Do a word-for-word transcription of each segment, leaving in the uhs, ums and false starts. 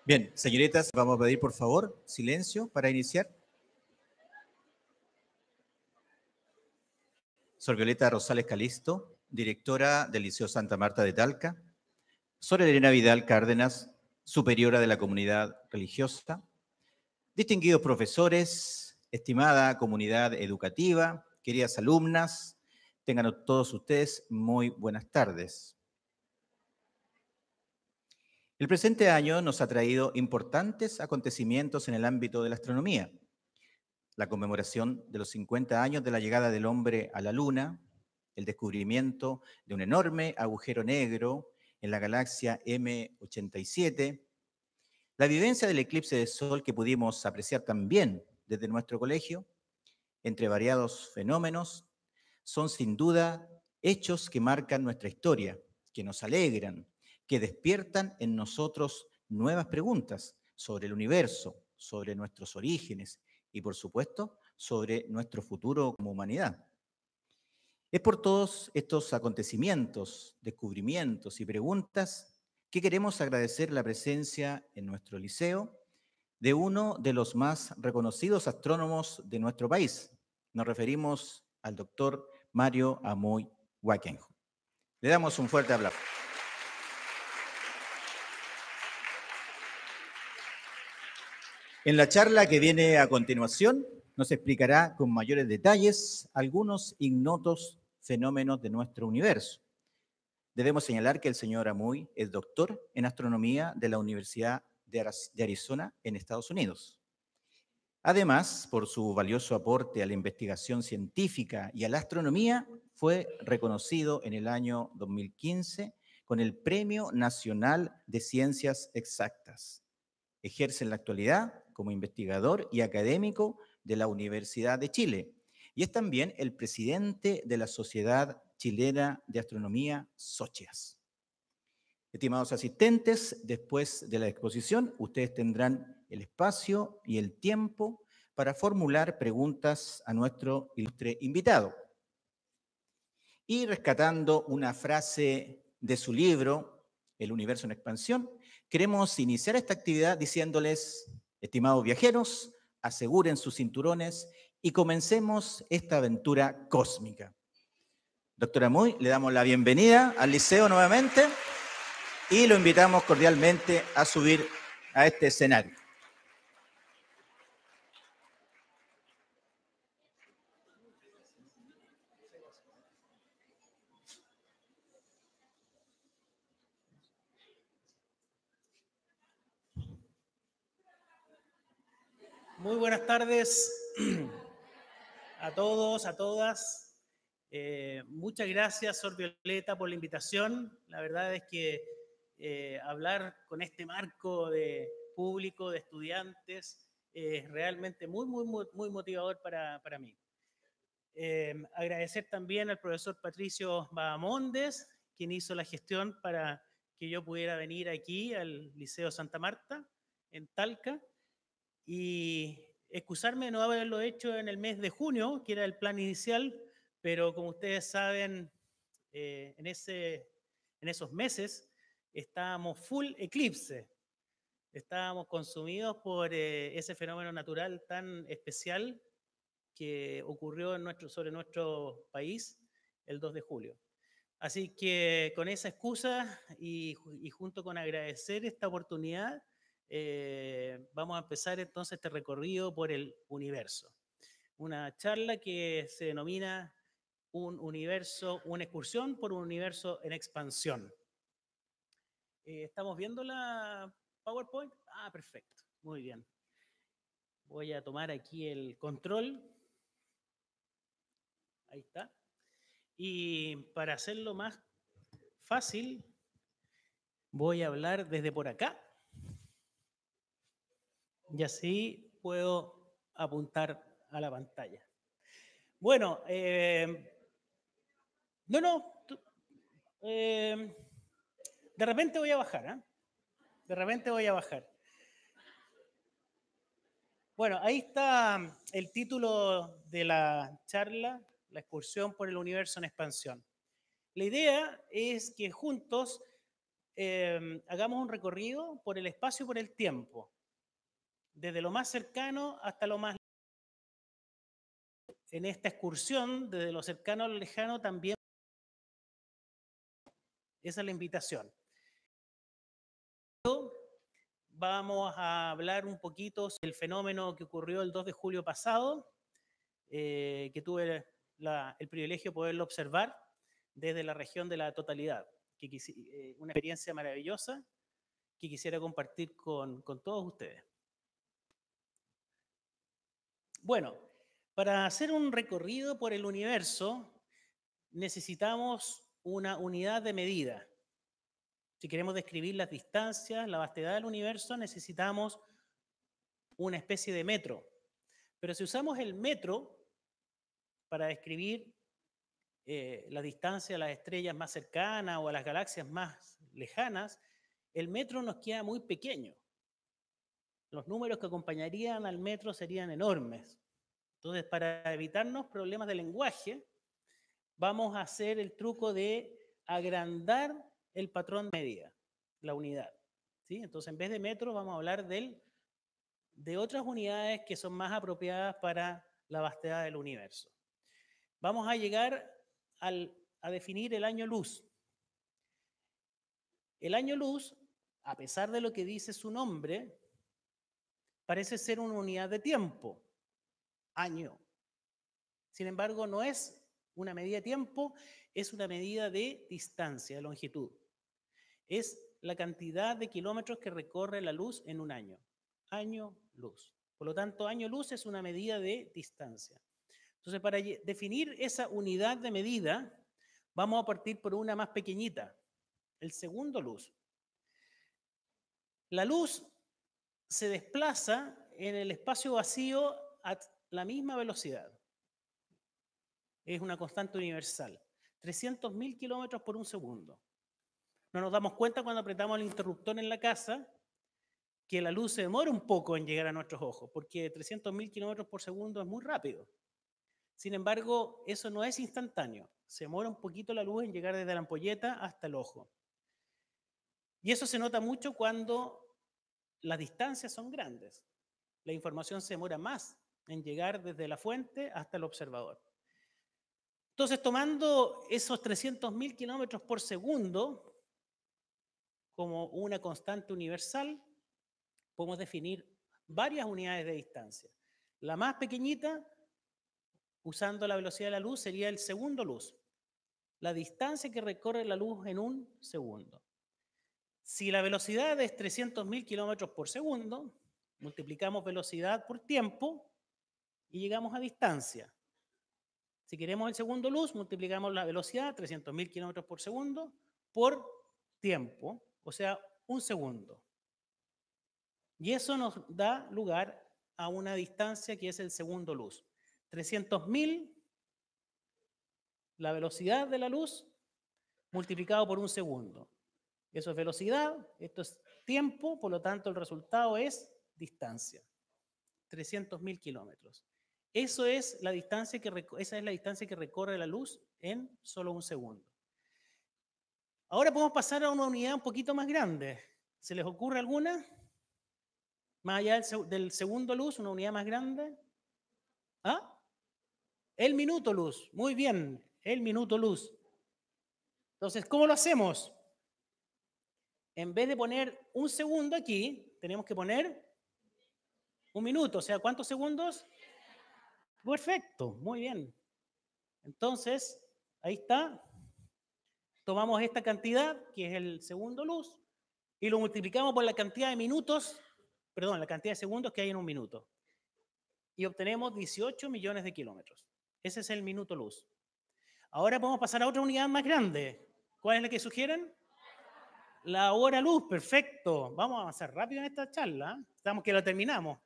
Bien, señoritas, vamos a pedir por favor silencio para iniciar. Sor Violeta Rosales Calisto, directora del Liceo Santa Marta de Talca. Sor Elena Vidal Cárdenas, superiora de la comunidad religiosa. Distinguidos profesores, estimada comunidad educativa, queridas alumnas, tengan todos ustedes muy buenas tardes. El presente año nos ha traído importantes acontecimientos en el ámbito de la astronomía. La conmemoración de los cincuenta años de la llegada del hombre a la Luna, el descubrimiento de un enorme agujero negro en la galaxia M ochenta y siete, la vivencia del eclipse de Sol que pudimos apreciar también desde nuestro colegio, entre variados fenómenos, son sin duda hechos que marcan nuestra historia, que nos alegran, que despiertan en nosotros nuevas preguntas sobre el universo, sobre nuestros orígenes y, por supuesto, sobre nuestro futuro como humanidad. Es por todos estos acontecimientos, descubrimientos y preguntas que queremos agradecer la presencia en nuestro liceo de uno de los más reconocidos astrónomos de nuestro país. Nos referimos al doctor Mario Amoy Wackenhut. Le damos un fuerte aplauso. En la charla que viene a continuación, nos explicará con mayores detalles algunos ignotos fenómenos de nuestro universo. Debemos señalar que el señor Amoy es doctor en astronomía de la Universidad de Arizona en Estados Unidos. Además, por su valioso aporte a la investigación científica y a la astronomía, fue reconocido en el año dos mil quince con el Premio Nacional de Ciencias Exactas. Ejerce en la actualidad como investigador y académico de la Universidad de Chile y es también el presidente de la Sociedad Chilena de Astronomía, SOCHEAS. Estimados asistentes, después de la exposición, ustedes tendrán el espacio y el tiempo para formular preguntas a nuestro ilustre invitado. Y rescatando una frase de su libro, El universo en expansión, queremos iniciar esta actividad diciéndoles, estimados viajeros, aseguren sus cinturones y comencemos esta aventura cósmica. Doctora Amoy, le damos la bienvenida al liceo nuevamente y lo invitamos cordialmente a subir a este escenario. Muy buenas tardes a todos, a todas. Eh, muchas gracias, Sor Violeta, por la invitación. La verdad es que eh, hablar con este marco de público, de estudiantes, es realmente muy, muy, muy, muy motivador para, para mí. Eh, agradecer también al profesor Patricio Bahamondes, quien hizo la gestión para que yo pudiera venir aquí al Liceo Santa Marta, en Talca, y excusarme de no haberlo hecho en el mes de junio, que era el plan inicial, pero como ustedes saben, eh, en, ese, en esos meses estábamos full eclipse, estábamos consumidos por eh, ese fenómeno natural tan especial que ocurrió en nuestro, sobre nuestro país el dos de julio. Así que con esa excusa y, y junto con agradecer esta oportunidad, eh, vamos a empezar entonces este recorrido por el universo. Una charla que se denomina un universo, una excursión por un universo en expansión. Eh, ¿Estamos viendo la PowerPoint? Ah, perfecto, muy bien. Voy a tomar aquí el control. Ahí está. Y para hacerlo más fácil, voy a hablar desde por acá. Y así puedo apuntar a la pantalla. Bueno, eh, no, no, eh, de repente voy a bajar, ¿eh? De repente voy a bajar. Bueno, ahí está el título de la charla, la excursión por el universo en expansión. La idea es que juntos eh, hagamos un recorrido por el espacio y por el tiempo, desde lo más cercano hasta lo más lejano. En esta excursión, desde lo cercano a lo lejano, también esa es la invitación. Vamos a hablar un poquito del fenómeno que ocurrió el dos de julio pasado, eh, que tuve la, el privilegio de poderlo observar desde la región de la totalidad, que eh, una experiencia maravillosa que quisiera compartir con, con todos ustedes. Bueno, para hacer un recorrido por el universo necesitamos una unidad de medida. Si queremos describir las distancias, la vastedad del universo, necesitamos una especie de metro. Pero si usamos el metro para describir eh, la distancia a las estrellas más cercanas o a las galaxias más lejanas, el metro nos queda muy pequeño. Los números que acompañarían al metro serían enormes. Entonces, para evitarnos problemas de lenguaje, vamos a hacer el truco de agrandar el patrón de medida, la unidad. ¿Sí? Entonces, en vez de metro, vamos a hablar del, de otras unidades que son más apropiadas para la vastedad del universo. Vamos a llegar al, a definir el año luz. El año luz, a pesar de lo que dice su nombre, parece ser una unidad de tiempo, año. Sin embargo, no es una medida de tiempo, es una medida de distancia, de longitud. Es la cantidad de kilómetros que recorre la luz en un año. Año luz. Por lo tanto, año luz es una medida de distancia. Entonces, para definir esa unidad de medida, vamos a partir por una más pequeñita, el segundo luz. La luz se desplaza en el espacio vacío a la misma velocidad. Es una constante universal. trescientos mil kilómetros por un segundo. No nos damos cuenta cuando apretamos el interruptor en la casa que la luz se demora un poco en llegar a nuestros ojos, porque trescientos mil kilómetros por segundo es muy rápido. Sin embargo, eso no es instantáneo. Se demora un poquito la luz en llegar desde la ampolleta hasta el ojo. Y eso se nota mucho cuando las distancias son grandes. La información se demora más en llegar desde la fuente hasta el observador. Entonces, tomando esos trescientos mil kilómetros por segundo como una constante universal, podemos definir varias unidades de distancia. La más pequeñita, usando la velocidad de la luz, sería el segundo luz. La distancia que recorre la luz en un segundo. Si la velocidad es trescientos mil kilómetros por segundo, multiplicamos velocidad por tiempo y llegamos a distancia. Si queremos el segundo luz, multiplicamos la velocidad, trescientos mil kilómetros por segundo, por tiempo, o sea, un segundo. Y eso nos da lugar a una distancia que es el segundo luz. trescientos mil, la velocidad de la luz, multiplicado por un segundo. Eso es velocidad, esto es tiempo, por lo tanto el resultado es distancia. trescientos mil kilómetros. Eso es la distancia que, esa es la distancia que recorre la luz en solo un segundo. Ahora podemos pasar a una unidad un poquito más grande. ¿Se les ocurre alguna? Más allá del, del segundo luz, una unidad más grande. ¿Ah? El minuto luz. Muy bien, el minuto luz. Entonces, ¿cómo lo hacemos? En vez de poner un segundo aquí, tenemos que poner un minuto. O sea, ¿cuántos segundos? Perfecto, muy bien. Entonces, ahí está. Tomamos esta cantidad, que es el segundo luz, y lo multiplicamos por la cantidad de minutos, perdón, la cantidad de segundos que hay en un minuto. Y obtenemos dieciocho millones de kilómetros. Ese es el minuto luz. Ahora podemos pasar a otra unidad más grande. ¿Cuál es la que sugieren? La hora luz, perfecto. Vamos a avanzar rápido en esta charla. Estamos que la terminamos.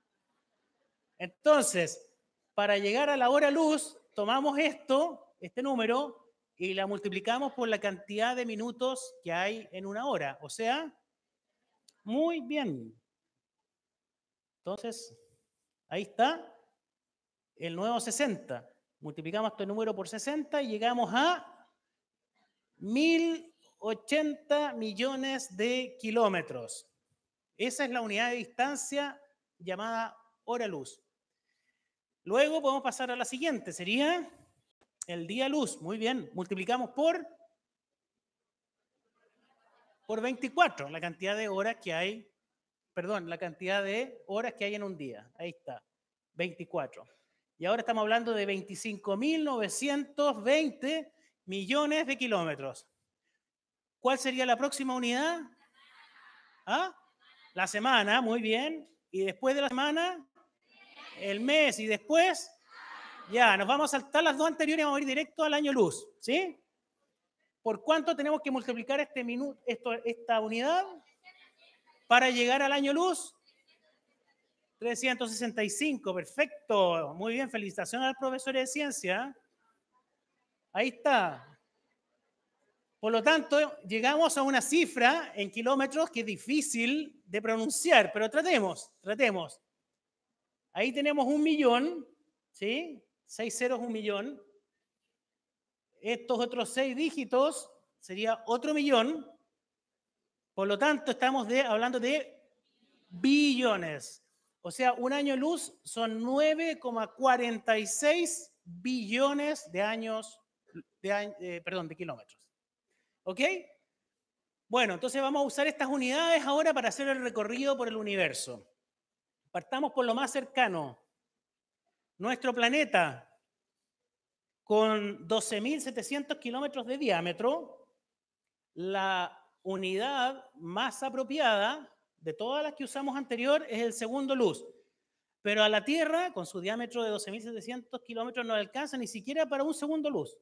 Entonces, para llegar a la hora luz, tomamos esto, este número, y la multiplicamos por la cantidad de minutos que hay en una hora. O sea, muy bien. Entonces, ahí está el nuevo sesenta. Multiplicamos este número por sesenta y llegamos a mil ochenta millones de kilómetros. Esa es la unidad de distancia llamada hora luz. Luego podemos pasar a la siguiente, sería el día luz. Muy bien, multiplicamos por, por veinticuatro, la cantidad de horas que hay, perdón, la cantidad de horas que hay en un día. Ahí está, veinticuatro. Y ahora estamos hablando de veinticinco mil novecientos veinte millones de kilómetros. ¿Cuál sería la próxima unidad? ¿Ah? La semana, muy bien. Y después de la semana, el mes. Y después, ya, nos vamos a saltar las dos anteriores y vamos a ir directo al año luz. ¿Sí? ¿Por cuánto tenemos que multiplicar este minuto, esto, esta unidad para llegar al año luz? trescientos sesenta y cinco, perfecto. Muy bien, felicitaciones al profesor de ciencia. Ahí está. Por lo tanto, llegamos a una cifra en kilómetros que es difícil de pronunciar, pero tratemos, tratemos. Ahí tenemos un millón, ¿sí? Seis ceros, un millón. Estos otros seis dígitos sería otro millón. Por lo tanto, estamos de, hablando de billones. O sea, un año luz son nueve coma cuarenta y seis billones de años, de, eh, perdón, de kilómetros. ¿Ok? Bueno, entonces vamos a usar estas unidades ahora para hacer el recorrido por el universo. Partamos por lo más cercano. Nuestro planeta, con doce mil setecientos kilómetros de diámetro, la unidad más apropiada de todas las que usamos anterior es el segundo luz. Pero a la Tierra, con su diámetro de doce mil setecientos kilómetros, no alcanza ni siquiera para un segundo luz.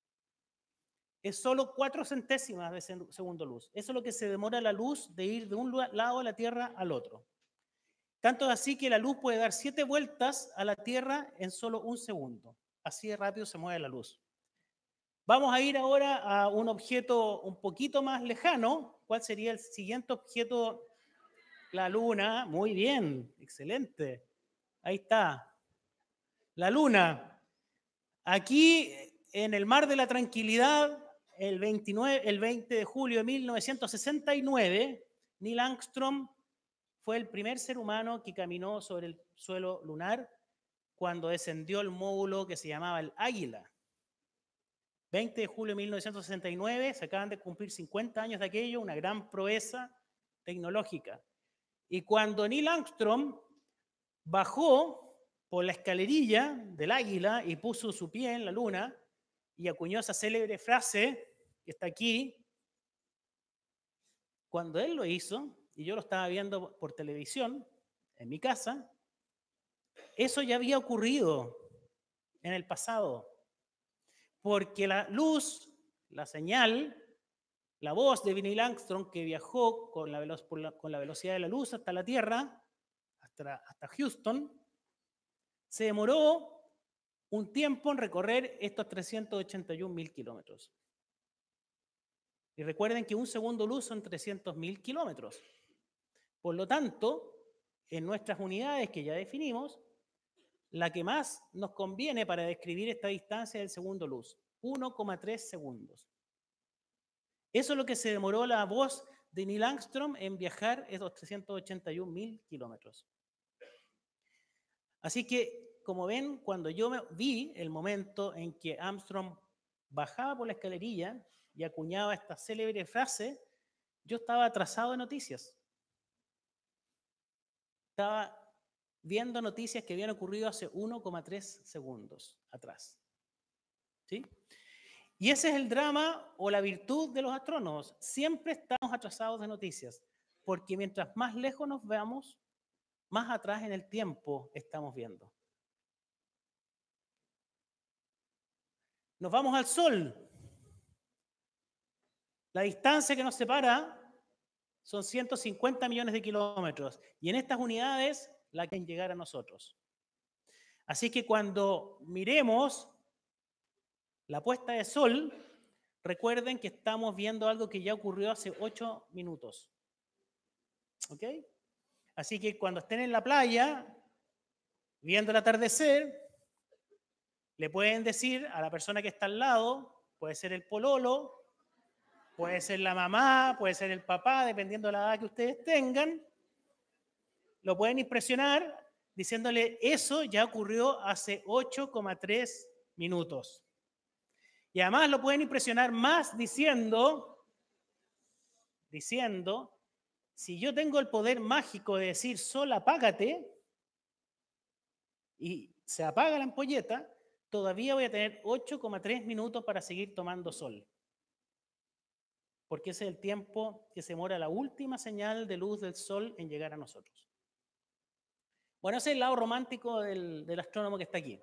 Es solo cuatro centésimas de segundo luz. Eso es lo que se demora la luz de ir de un lado de la Tierra al otro. Tanto así que la luz puede dar siete vueltas a la Tierra en solo un segundo. Así de rápido se mueve la luz. Vamos a ir ahora a un objeto un poquito más lejano. ¿Cuál sería el siguiente objeto? La Luna. Muy bien, excelente. Ahí está. La Luna. Aquí, en el Mar de la Tranquilidad, el, veintinueve, el veinte de julio de mil novecientos sesenta y nueve, Neil Armstrong fue el primer ser humano que caminó sobre el suelo lunar cuando descendió el módulo que se llamaba el Águila. veinte de julio de mil novecientos sesenta y nueve, se acaban de cumplir cincuenta años de aquello, una gran proeza tecnológica. Y cuando Neil Armstrong bajó por la escalerilla del Águila y puso su pie en la luna y acuñó esa célebre frase que está aquí, cuando él lo hizo, y yo lo estaba viendo por televisión en mi casa, eso ya había ocurrido en el pasado. Porque la luz, la señal, la voz de Neil Armstrong, que viajó con la, velo por la, con la velocidad de la luz hasta la Tierra, hasta, hasta Houston, se demoró un tiempo en recorrer estos trescientos ochenta y un mil kilómetros. Y recuerden que un segundo luz son trescientos mil kilómetros. Por lo tanto, en nuestras unidades que ya definimos, la que más nos conviene para describir esta distancia es el segundo luz, uno coma tres segundos. Eso es lo que se demoró la voz de Neil Armstrong en viajar esos trescientos ochenta y un mil kilómetros. Así que, como ven, cuando yo vi el momento en que Armstrong bajaba por la escalerilla y acuñaba esta célebre frase, yo estaba atrasado de noticias. Estaba viendo noticias que habían ocurrido hace uno coma tres segundos atrás. ¿Sí? Y ese es el drama o la virtud de los astrónomos. Siempre estamos atrasados de noticias, porque mientras más lejos nos veamos, más atrás en el tiempo estamos viendo. Nos vamos al Sol. La distancia que nos separa son ciento cincuenta millones de kilómetros. Y en estas unidades la que llegar a nosotros. Así que cuando miremos la puesta de sol, recuerden que estamos viendo algo que ya ocurrió hace ocho minutos. ¿Ok? Así que cuando estén en la playa, viendo el atardecer, le pueden decir a la persona que está al lado, puede ser el pololo, puede ser la mamá, puede ser el papá, dependiendo de la edad que ustedes tengan. Lo pueden impresionar diciéndole, eso ya ocurrió hace ocho coma tres minutos. Y además lo pueden impresionar más diciendo, diciendo, si yo tengo el poder mágico de decir, Sol, apágate, y se apaga la ampolleta, todavía voy a tener ocho coma tres minutos para seguir tomando sol. Porque ese es el tiempo que se demora la última señal de luz del sol en llegar a nosotros. Bueno, ese es el lado romántico del, del astrónomo que está aquí.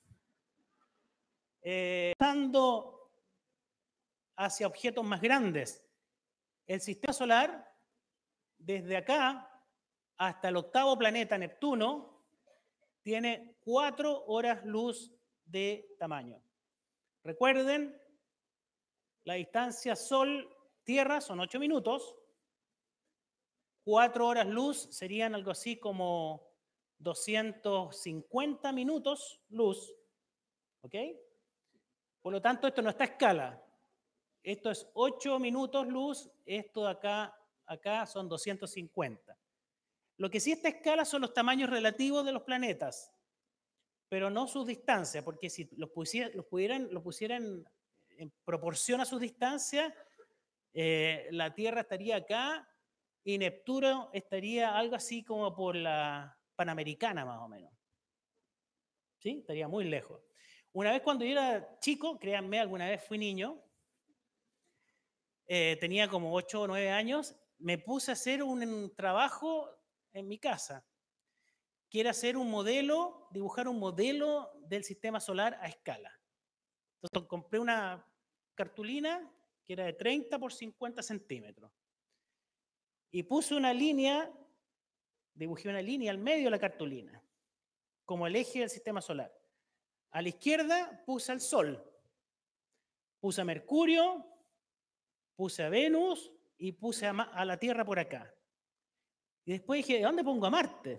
Eh, pasando hacia objetos más grandes, el sistema solar, desde acá hasta el octavo planeta, Neptuno, tiene cuatro horas luz de tamaño. Recuerden, la distancia Sol-Tierra son ocho minutos. Cuatro horas luz serían algo así como doscientos cincuenta minutos luz. ¿Ok? Por lo tanto, esto no está a escala. Esto es ocho minutos luz. Esto de acá, acá son doscientos cincuenta. Lo que sí está a escala son los tamaños relativos de los planetas, pero no sus distancias, porque si los, pusiera, los, pudieran, los pusieran en proporción a sus distancias, eh, la Tierra estaría acá y Neptuno estaría algo así como por la Panamericana más o menos. ¿Sí? Estaría muy lejos. Una vez cuando yo era chico, créanme, alguna vez fui niño, eh, tenía como ocho o nueve años, me puse a hacer un, un trabajo en mi casa, que era hacer un modelo, dibujar un modelo del sistema solar a escala. Entonces compré una cartulina que era de treinta por cincuenta centímetros y puse una línea, dibujé una línea al medio de la cartulina, como el eje del sistema solar. A la izquierda puse al Sol, puse a Mercurio, puse a Venus y puse a, a la Tierra por acá. Y después dije, ¿de dónde pongo a Marte?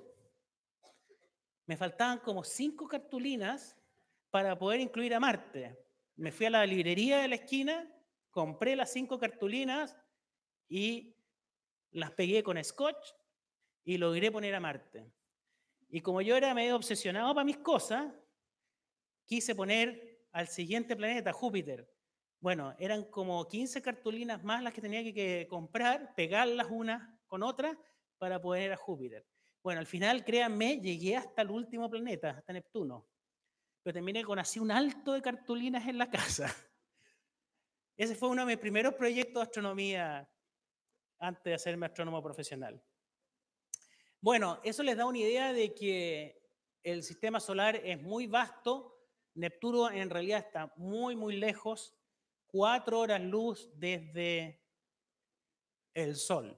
Me faltaban como cinco cartulinas para poder incluir a Marte. Me fui a la librería de la esquina, compré las cinco cartulinas y las pegué con scotch y logré poner a Marte. Y como yo era medio obsesionado para mis cosas, quise poner al siguiente planeta, Júpiter. Bueno, eran como quince cartulinas más las que tenía que, que comprar, pegarlas unas con otras para poner a Júpiter. Bueno, al final, créanme, llegué hasta el último planeta, hasta Neptuno. Pero terminé con así un alto de cartulinas en la casa. Ese fue uno de mis primeros proyectos de astronomía antes de hacerme astrónomo profesional. Bueno, eso les da una idea de que el sistema solar es muy vasto. Neptuno en realidad está muy, muy lejos. Cuatro horas luz desde el Sol.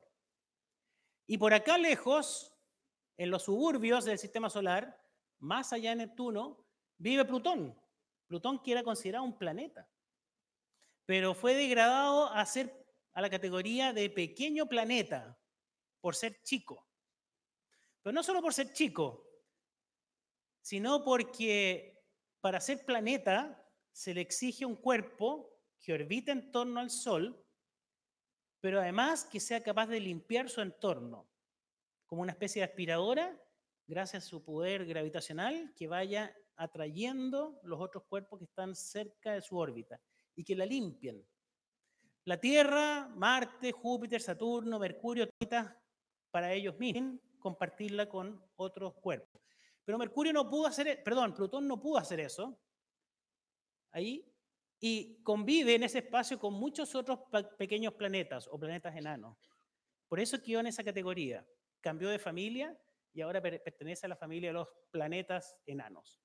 Y por acá lejos, en los suburbios del sistema solar, más allá de Neptuno, vive Plutón. Plutón que era considerado un planeta, pero fue degradado a, ser, a la categoría de pequeño planeta por ser chico. Pero no solo por ser chico, sino porque para ser planeta se le exige un cuerpo que orbite en torno al Sol, pero además que sea capaz de limpiar su entorno, como una especie de aspiradora, gracias a su poder gravitacional, que vaya atrayendo los otros cuerpos que están cerca de su órbita y que la limpien. La Tierra, Marte, Júpiter, Saturno, Mercurio, para ellos mismos, compartirla con otros cuerpos. Pero Mercurio no pudo hacer, perdón, Plutón no pudo hacer eso ahí y convive en ese espacio con muchos otros pequeños planetas o planetas enanos. Por eso quedó en esa categoría. Cambió de familia y ahora pertenece a la familia de los planetas enanos.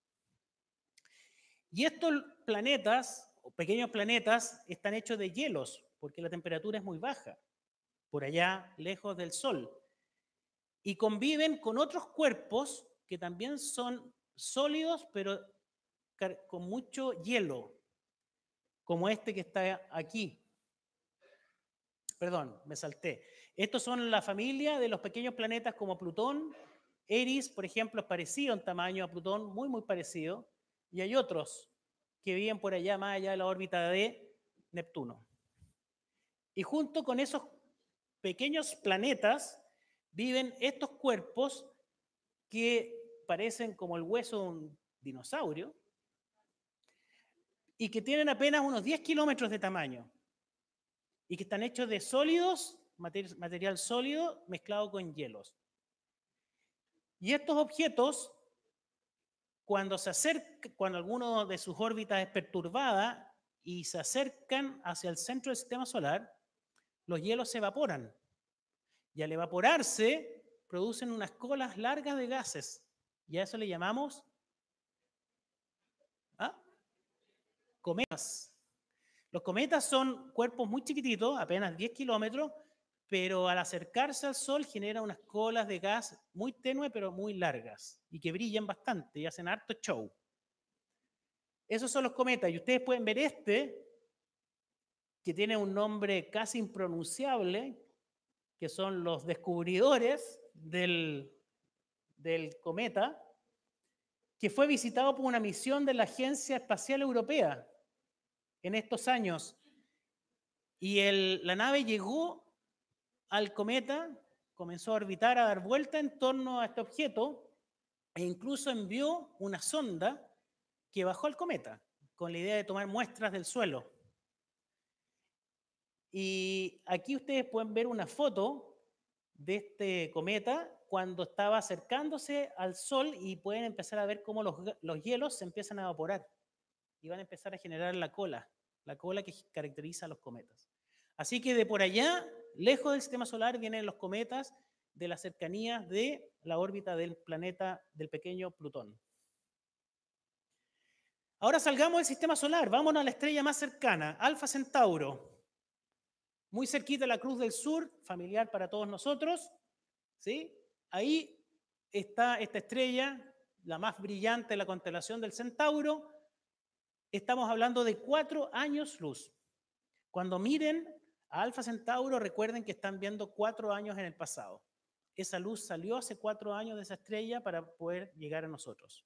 Y estos planetas, o pequeños planetas, están hechos de hielos, porque la temperatura es muy baja, por allá lejos del Sol. Y conviven con otros cuerpos que también son sólidos, pero con mucho hielo, como este que está aquí. Perdón, me salté. Estos son la familia de los pequeños planetas como Plutón. Eris, por ejemplo, es parecido en tamaño a Plutón, muy, muy parecido. Y hay otros que viven por allá, más allá de la órbita de Neptuno. Y junto con esos pequeños planetas viven estos cuerpos que parecen como el hueso de un dinosaurio y que tienen apenas unos diez kilómetros de tamaño y que están hechos de sólidos, mater- material sólido mezclado con hielos. Y estos objetos, cuando se acercan, cuando alguno de sus órbitas es perturbada y se acercan hacia el centro del sistema solar, los hielos se evaporan. Y al evaporarse, producen unas colas largas de gases. Y a eso le llamamos ¿ah? cometas. Los cometas son cuerpos muy chiquititos, apenas diez kilómetros, pero al acercarse al Sol generan unas colas de gas muy tenue, pero muy largas, y que brillan bastante y hacen harto show. Esos son los cometas, y ustedes pueden ver este, que tiene un nombre casi impronunciable, que son los descubridores del, del cometa, que fue visitado por una misión de la Agencia Espacial Europea en estos años. Y el, la nave llegó al cometa, comenzó a orbitar, a dar vuelta en torno a este objeto, e incluso envió una sonda que bajó al cometa, con la idea de tomar muestras del suelo. Y aquí ustedes pueden ver una foto de este cometa cuando estaba acercándose al Sol, y pueden empezar a ver cómo los, los hielos se empiezan a evaporar y van a empezar a generar la cola, la cola que caracteriza a los cometas. Así que de por allá, lejos del sistema solar, vienen los cometas de las cercanías de la órbita del planeta, del pequeño Plutón. Ahora salgamos del sistema solar, vámonos a la estrella más cercana, Alfa Centauro. Muy cerquita de la Cruz del Sur, familiar para todos nosotros, ¿sí? Ahí está esta estrella, la más brillante de la constelación del Centauro. Estamos hablando de cuatro años luz. Cuando miren a Alfa Centauro, recuerden que están viendo cuatro años en el pasado. Esa luz salió hace cuatro años de esa estrella para poder llegar a nosotros.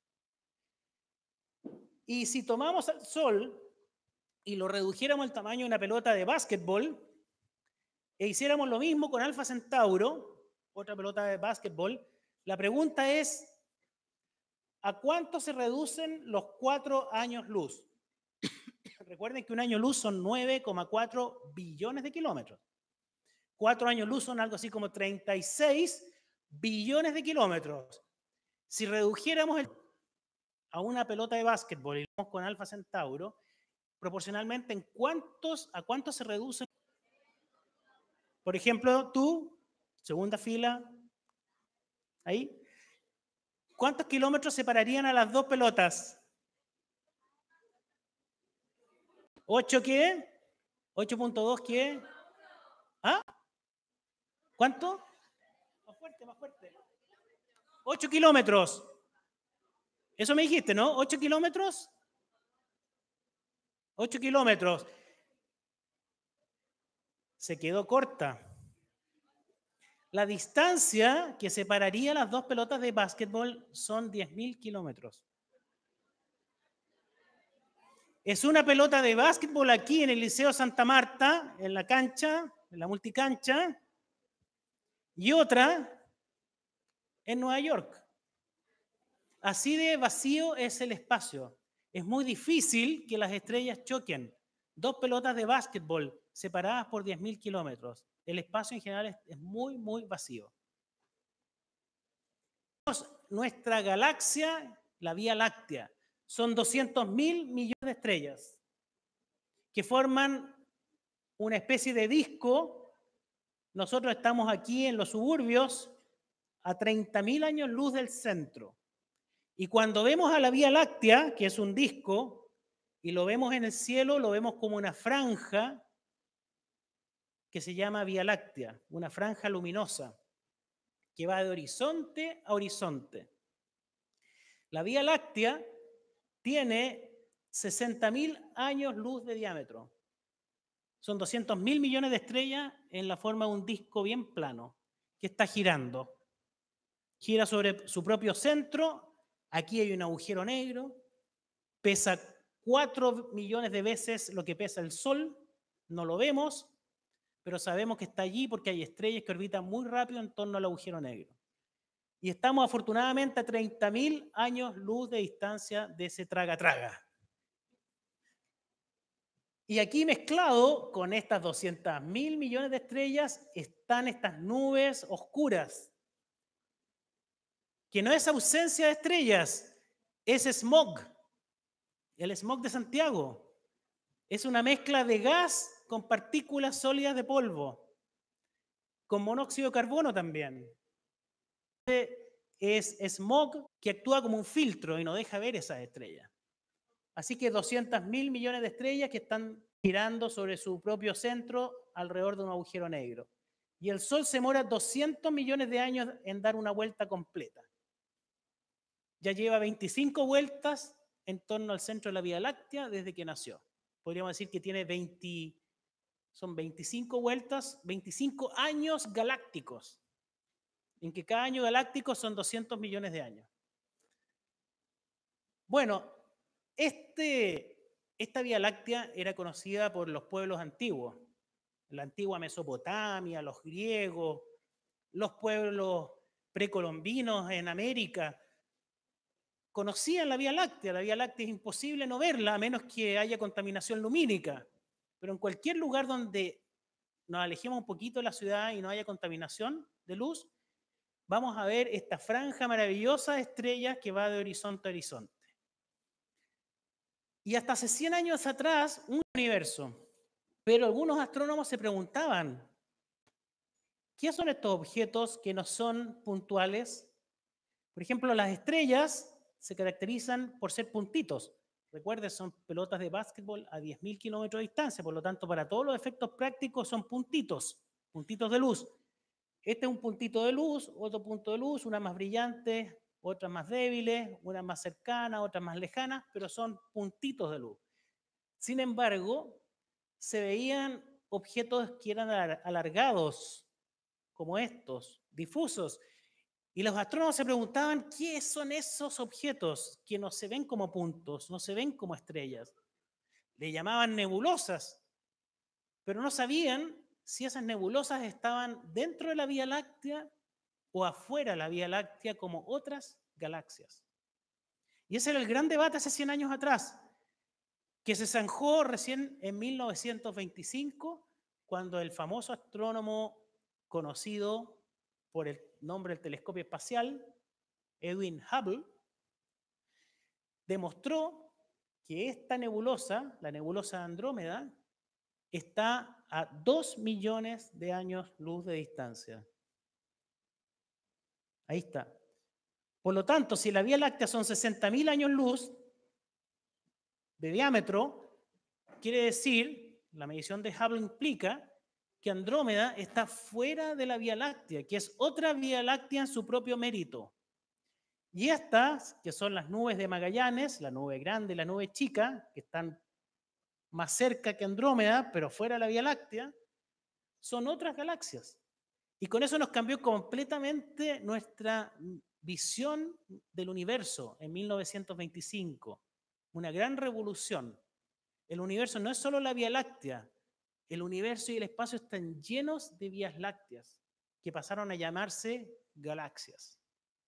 Y si tomamos al Sol y lo redujéramos al tamaño de una pelota de básquetbol, e hiciéramos lo mismo con Alfa Centauro, otra pelota de básquetbol, la pregunta es, ¿a cuánto se reducen los cuatro años luz? Recuerden que un año luz son nueve coma cuatro billones de kilómetros. Cuatro años luz son algo así como treinta y seis billones de kilómetros. Si redujéramos el, a una pelota de básquetbol y vamos con Alfa Centauro, proporcionalmente, ¿en cuántos, ¿a cuánto se reducen? Por ejemplo, tú, segunda fila, ahí. ¿Cuántos kilómetros separarían a las dos pelotas? ¿ocho qué? ¿ocho punto dos qué? ¿Ah? ¿Cuánto? Más fuerte, más fuerte. ocho kilómetros. Eso me dijiste, ¿no? ¿ocho kilómetros? ocho kilómetros. Se quedó corta. La distancia que separaría las dos pelotas de básquetbol son diez mil kilómetros. Es una pelota de básquetbol aquí en el Liceo Santa Marta, en la cancha, en la multicancha, y otra en Nueva York. Así de vacío es el espacio. Es muy difícil que las estrellas choquen. Dos pelotas de básquetbol separadas por diez mil kilómetros. El espacio en general es, es muy, muy vacío. Nuestra galaxia, la Vía Láctea, son doscientos mil millones de estrellas que forman una especie de disco. Nosotros estamos aquí en los suburbios a treinta mil años luz del centro. Y cuando vemos a la Vía Láctea, que es un disco, y lo vemos en el cielo, lo vemos como una franja que se llama Vía Láctea, una franja luminosa que va de horizonte a horizonte. La Vía Láctea tiene sesenta mil años luz de diámetro. Son doscientos mil millones de estrellas en la forma de un disco bien plano que está girando. Gira sobre su propio centro. Aquí hay un agujero negro. Pesa cuatro millones de veces lo que pesa el Sol. No lo vemos, pero sabemos que está allí porque hay estrellas que orbitan muy rápido en torno al agujero negro. Y estamos afortunadamente a treinta mil años luz de distancia de ese traga-traga. Y aquí mezclado con estas doscientos mil millones de estrellas están estas nubes oscuras, que no es ausencia de estrellas, es smog. El smog de Santiago es una mezcla de gas con partículas sólidas de polvo, con monóxido de carbono también. Es smog que actúa como un filtro y no deja ver esas estrellas. Así que doscientos mil millones de estrellas que están girando sobre su propio centro alrededor de un agujero negro. Y el Sol se demora doscientos millones de años en dar una vuelta completa. Ya lleva veinticinco vueltas en torno al centro de la Vía Láctea desde que nació. Podríamos decir que tiene veinte, son veinticinco vueltas, veinticinco años galácticos, en que cada año galáctico son doscientos millones de años. Bueno, este, esta Vía Láctea era conocida por los pueblos antiguos, la antigua Mesopotamia, los griegos, los pueblos precolombinos en América, conocían la Vía Láctea. La Vía Láctea es imposible no verla a menos que haya contaminación lumínica, pero en cualquier lugar donde nos alejemos un poquito de la ciudad y no haya contaminación de luz, vamos a ver esta franja maravillosa de estrellas que va de horizonte a horizonte. Y hasta hace cien años atrás, un universo. Pero algunos astrónomos se preguntaban, ¿qué son estos objetos que no son puntuales? Por ejemplo, las estrellas se caracterizan por ser puntitos. Recuerden, son pelotas de básquetbol a diez mil kilómetros de distancia, por lo tanto, para todos los efectos prácticos son puntitos, puntitos de luz. Este es un puntito de luz, otro punto de luz, una más brillante, otras más débiles, unas más cercanas, otras más lejanas, pero son puntitos de luz. Sin embargo, se veían objetos que eran alargados, como estos, difusos, y los astrónomos se preguntaban, ¿qué son esos objetos que no se ven como puntos, no se ven como estrellas? Le llamaban nebulosas, pero no sabían si esas nebulosas estaban dentro de la Vía Láctea o afuera de la Vía Láctea como otras galaxias. Y ese era el gran debate hace cien años atrás, que se zanjó recién en mil novecientos veinticinco, cuando el famoso astrónomo conocido por el nombre del telescopio espacial, Edwin Hubble, demostró que esta nebulosa, la nebulosa de Andrómeda, está a dos millones de años luz de distancia. Ahí está. Por lo tanto, si la Vía Láctea son sesenta mil años luz de diámetro, quiere decir, la medición de Hubble implica que Andrómeda está fuera de la Vía Láctea, que es otra Vía Láctea en su propio mérito. Y estas, que son las nubes de Magallanes, la nube grande y la nube chica, que están más cerca que Andrómeda, pero fuera de la Vía Láctea, son otras galaxias. Y con eso nos cambió completamente nuestra visión del universo en mil novecientos veinticinco. Una gran revolución. El universo no es solo la Vía Láctea, el universo y el espacio están llenos de vías lácteas que pasaron a llamarse galaxias.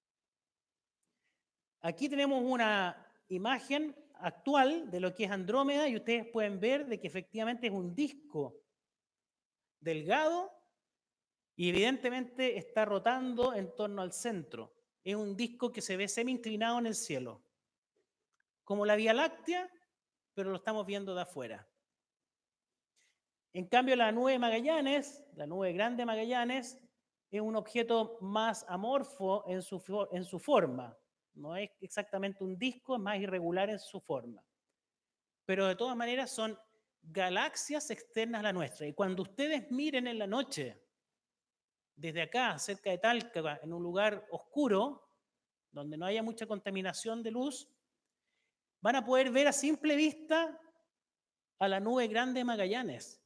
Aquí tenemos una imagen actual de lo que es Andrómeda y ustedes pueden ver de que efectivamente es un disco delgado y evidentemente está rotando en torno al centro. Es un disco que se ve semi-inclinado en el cielo, como la Vía Láctea, pero lo estamos viendo de afuera. En cambio, la nube de Magallanes, la nube grande de Magallanes, es un objeto más amorfo en su, en su forma. No es exactamente un disco, es más irregular en su forma. Pero de todas maneras son galaxias externas a la nuestra. Y cuando ustedes miren en la noche, desde acá, cerca de Talca, en un lugar oscuro, donde no haya mucha contaminación de luz, van a poder ver a simple vista a la nube grande de Magallanes.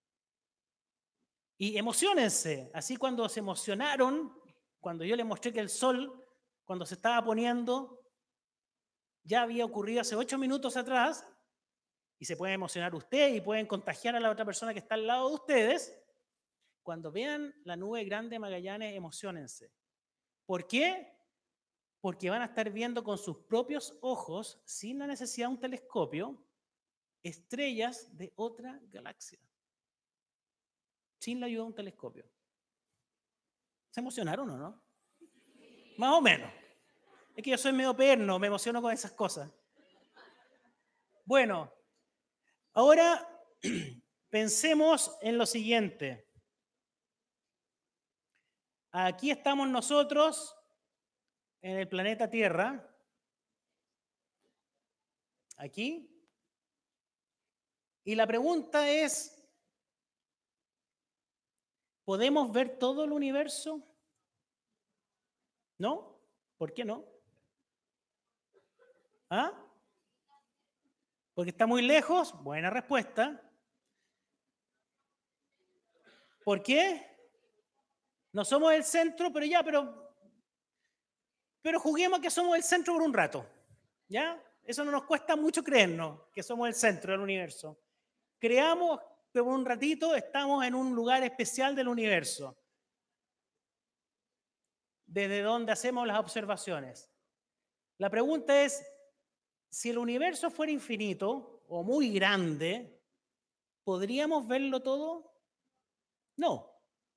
Y emociónense, así cuando se emocionaron, cuando yo les mostré que el sol, cuando se estaba poniendo, ya había ocurrido hace ocho minutos atrás, y se puede emocionar usted y pueden contagiar a la otra persona que está al lado de ustedes, cuando vean la nube grande de Magallanes, emociónense. ¿Por qué? Porque van a estar viendo con sus propios ojos, sin la necesidad de un telescopio, estrellas de otra galaxia. Sin la ayuda de un telescopio. ¿Se emocionaron o no? Más o menos. Es que yo soy medio perno, me emociono con esas cosas. Bueno, ahora pensemos en lo siguiente. Aquí estamos nosotros en el planeta Tierra. Aquí. Y la pregunta es, ¿podemos ver todo el universo? ¿No? ¿Por qué no? ¿Ah? ¿Porque está muy lejos? Buena respuesta. ¿Por qué? No somos el centro, pero ya, pero, pero juguemos que somos el centro por un rato. ¿Ya? Eso no nos cuesta mucho creernos que somos el centro del universo. Creamos que por un ratito estamos en un lugar especial del universo, desde donde hacemos las observaciones. La pregunta es, si el universo fuera infinito o muy grande, ¿podríamos verlo todo? No.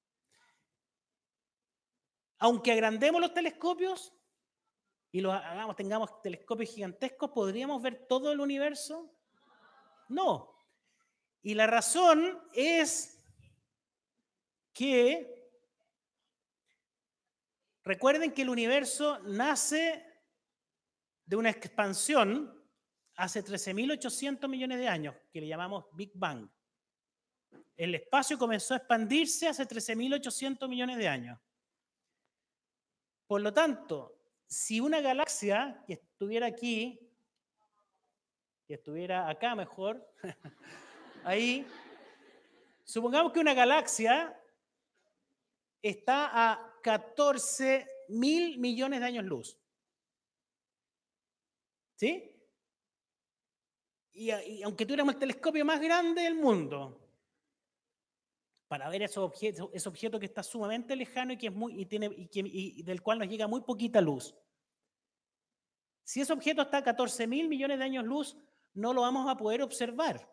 Aunque agrandemos los telescopios y los hagamos, tengamos telescopios gigantescos, ¿podríamos ver todo el universo? No. Y la razón es que recuerden que el universo nace de una expansión hace trece mil ochocientos millones de años, que le llamamos Big Bang. El espacio comenzó a expandirse hace trece mil ochocientos millones de años. Por lo tanto, si una galaxia que estuviera aquí, que estuviera acá mejor, ahí, supongamos que una galaxia está a catorce mil millones de años luz. ¿Sí? Y, y aunque tuviéramos el telescopio más grande del mundo, para ver esos objetos, ese objeto que está sumamente lejano y, que es muy, y, tiene, y, que, y del cual nos llega muy poquita luz. Si ese objeto está a catorce mil millones de años luz, no lo vamos a poder observar.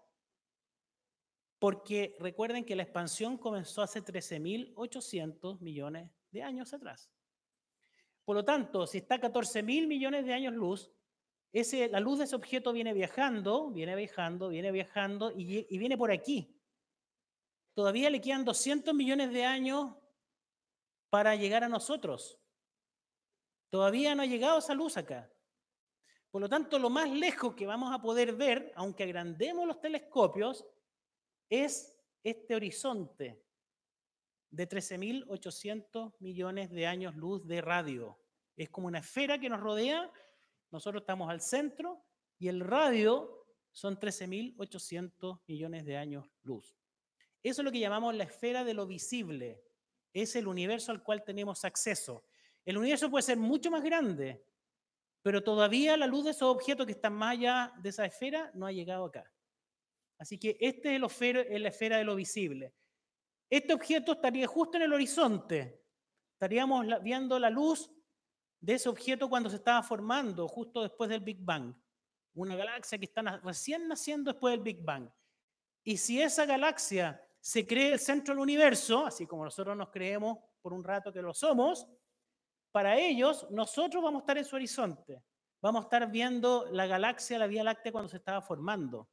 Porque recuerden que la expansión comenzó hace trece mil ochocientos millones de años atrás. Por lo tanto, si está a catorce mil millones de años luz, ese, la luz de ese objeto viene viajando, viene viajando, viene viajando y, y viene por aquí. Todavía le quedan doscientos millones de años para llegar a nosotros. Todavía no ha llegado esa luz acá. Por lo tanto, lo más lejos que vamos a poder ver, aunque agrandemos los telescopios, es este horizonte de trece mil ochocientos millones de años luz de radio. Es como una esfera que nos rodea, nosotros estamos al centro y el radio son trece mil ochocientos millones de años luz. Eso es lo que llamamos la esfera de lo visible. Es el universo al cual tenemos acceso. El universo puede ser mucho más grande, pero todavía la luz de esos objetos que están más allá de esa esfera no ha llegado acá. Así que este es, el ofero, es la esfera de lo visible. Este objeto estaría justo en el horizonte. Estaríamos la, viendo la luz de ese objeto cuando se estaba formando, justo después del Big Bang. Una galaxia que está na- recién naciendo después del Big Bang. Y si esa galaxia se cree el centro del universo, así como nosotros nos creemos por un rato que lo somos, para ellos, nosotros vamos a estar en su horizonte. Vamos a estar viendo la galaxia, la Vía Láctea cuando se estaba formando.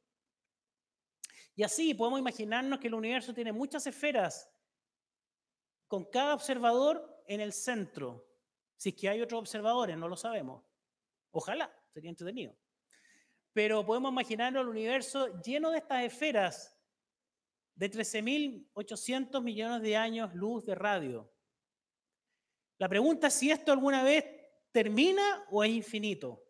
Y así podemos imaginarnos que el universo tiene muchas esferas, con cada observador en el centro. Si es que hay otros observadores, no lo sabemos. Ojalá, sería entretenido. Pero podemos imaginar el universo lleno de estas esferas de trece mil ochocientos millones de años luz de radio. La pregunta es si esto alguna vez termina o es infinito.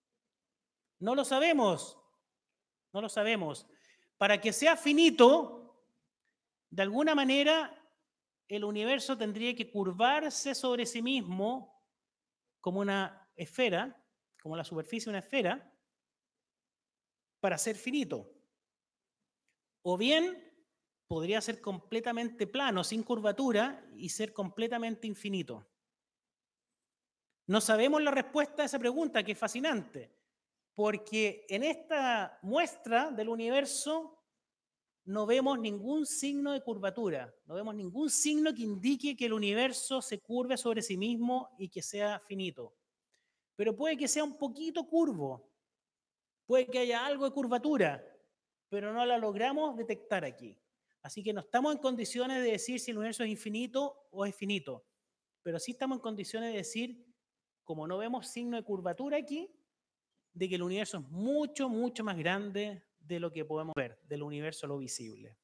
No lo sabemos. No lo sabemos. Para que sea finito, de alguna manera el universo tendría que curvarse sobre sí mismo como una esfera, como la superficie de una esfera, para ser finito. O bien podría ser completamente plano, sin curvatura, y ser completamente infinito? No sabemos la respuesta a esa pregunta, que es fascinante, porque en esta muestra del universo no vemos ningún signo de curvatura, no vemos ningún signo que indique que el universo se curve sobre sí mismo y que sea finito. Pero puede que sea un poquito curvo, puede que haya algo de curvatura, pero no la logramos detectar aquí. Así que no estamos en condiciones de decir si el universo es infinito o es finito, pero sí estamos en condiciones de decir, como no vemos signo de curvatura aquí, de que el universo es mucho, mucho más grande de lo que podemos ver, del universo lo visible.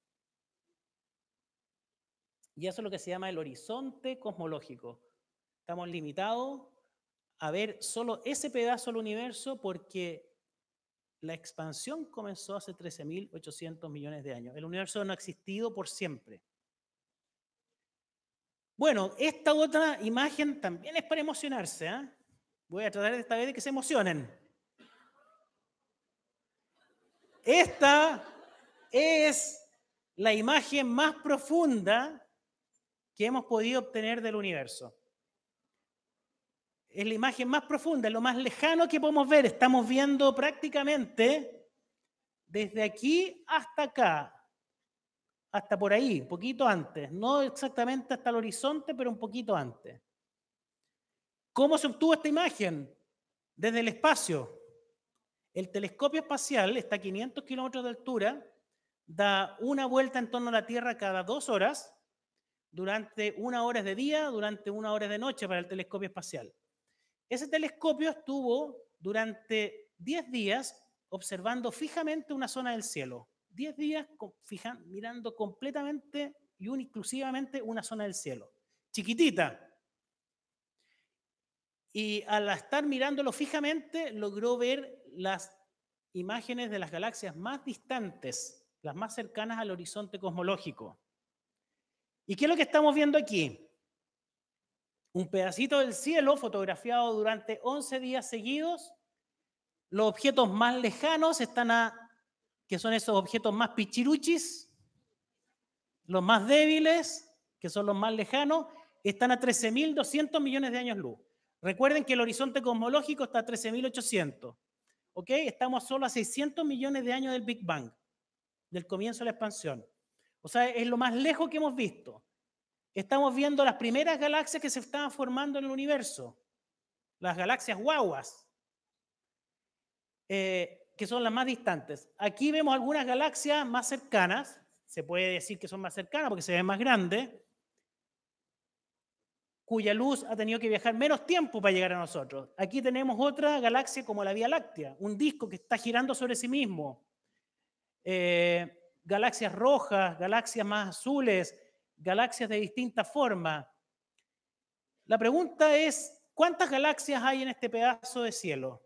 Y eso es lo que se llama el horizonte cosmológico. Estamos limitados a ver solo ese pedazo del universo porque la expansión comenzó hace trece mil ochocientos millones de años. El universo no ha existido por siempre. Bueno, esta otra imagen también es para emocionarse, ¿eh? Voy a tratar esta vez de que se emocionen. Esta es la imagen más profunda que hemos podido obtener del universo. Es la imagen más profunda, es lo más lejano que podemos ver. Estamos viendo prácticamente desde aquí hasta acá, hasta por ahí, un poquito antes. No exactamente hasta el horizonte, pero un poquito antes. ¿Cómo se obtuvo esta imagen? Desde el espacio. El telescopio espacial está a quinientos kilómetros de altura, da una vuelta en torno a la Tierra cada dos horas, durante una hora de día, durante una hora de noche para el telescopio espacial. Ese telescopio estuvo durante diez días observando fijamente una zona del cielo. diez días fija, mirando completamente y un, exclusivamente una zona del cielo. Chiquitita. Y al estar mirándolo fijamente, logró ver las imágenes de las galaxias más distantes, las más cercanas al horizonte cosmológico. ¿Y qué es lo que estamos viendo aquí? Un pedacito del cielo fotografiado durante once días seguidos. Los objetos más lejanos están a, que son esos objetos más pichiruchis, los más débiles, que son los más lejanos, están a trece mil doscientos millones de años luz. Recuerden que el horizonte cosmológico está a trece mil ochocientos. ¿Ok? Estamos solo a seiscientos millones de años del Big Bang, del comienzo de la expansión. O sea, es lo más lejos que hemos visto. Estamos viendo las primeras galaxias que se estaban formando en el universo, las galaxias guaguas, eh, que son las más distantes. Aquí vemos algunas galaxias más cercanas, se puede decir que son más cercanas porque se ven más grandes, cuya luz ha tenido que viajar menos tiempo para llegar a nosotros. Aquí tenemos otra galaxia como la Vía Láctea, un disco que está girando sobre sí mismo. Eh, galaxias rojas, galaxias más azules, galaxias de distinta forma. La pregunta es, ¿cuántas galaxias hay en este pedazo de cielo?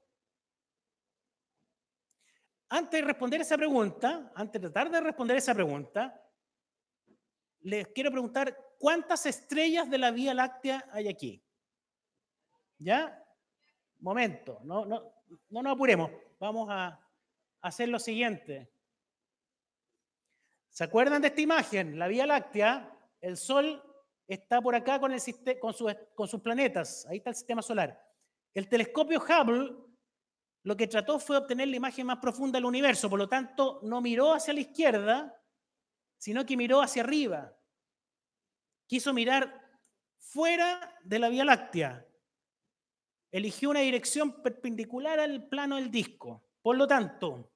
Antes de responder esa pregunta, antes de tratar de responder esa pregunta, les quiero preguntar, ¿cuántas estrellas de la Vía Láctea hay aquí? ¿Ya? Momento, no, no, no nos apuremos. Vamos a hacer lo siguiente. ¿Se acuerdan de esta imagen? La Vía Láctea, el Sol está por acá con, el, con, sus, con sus planetas. Ahí está el sistema solar. El telescopio Hubble lo que trató fue obtener la imagen más profunda del universo. Por lo tanto, no miró hacia la izquierda, sino que miró hacia arriba. Quiso mirar fuera de la Vía Láctea. Eligió una dirección perpendicular al plano del disco. Por lo tanto,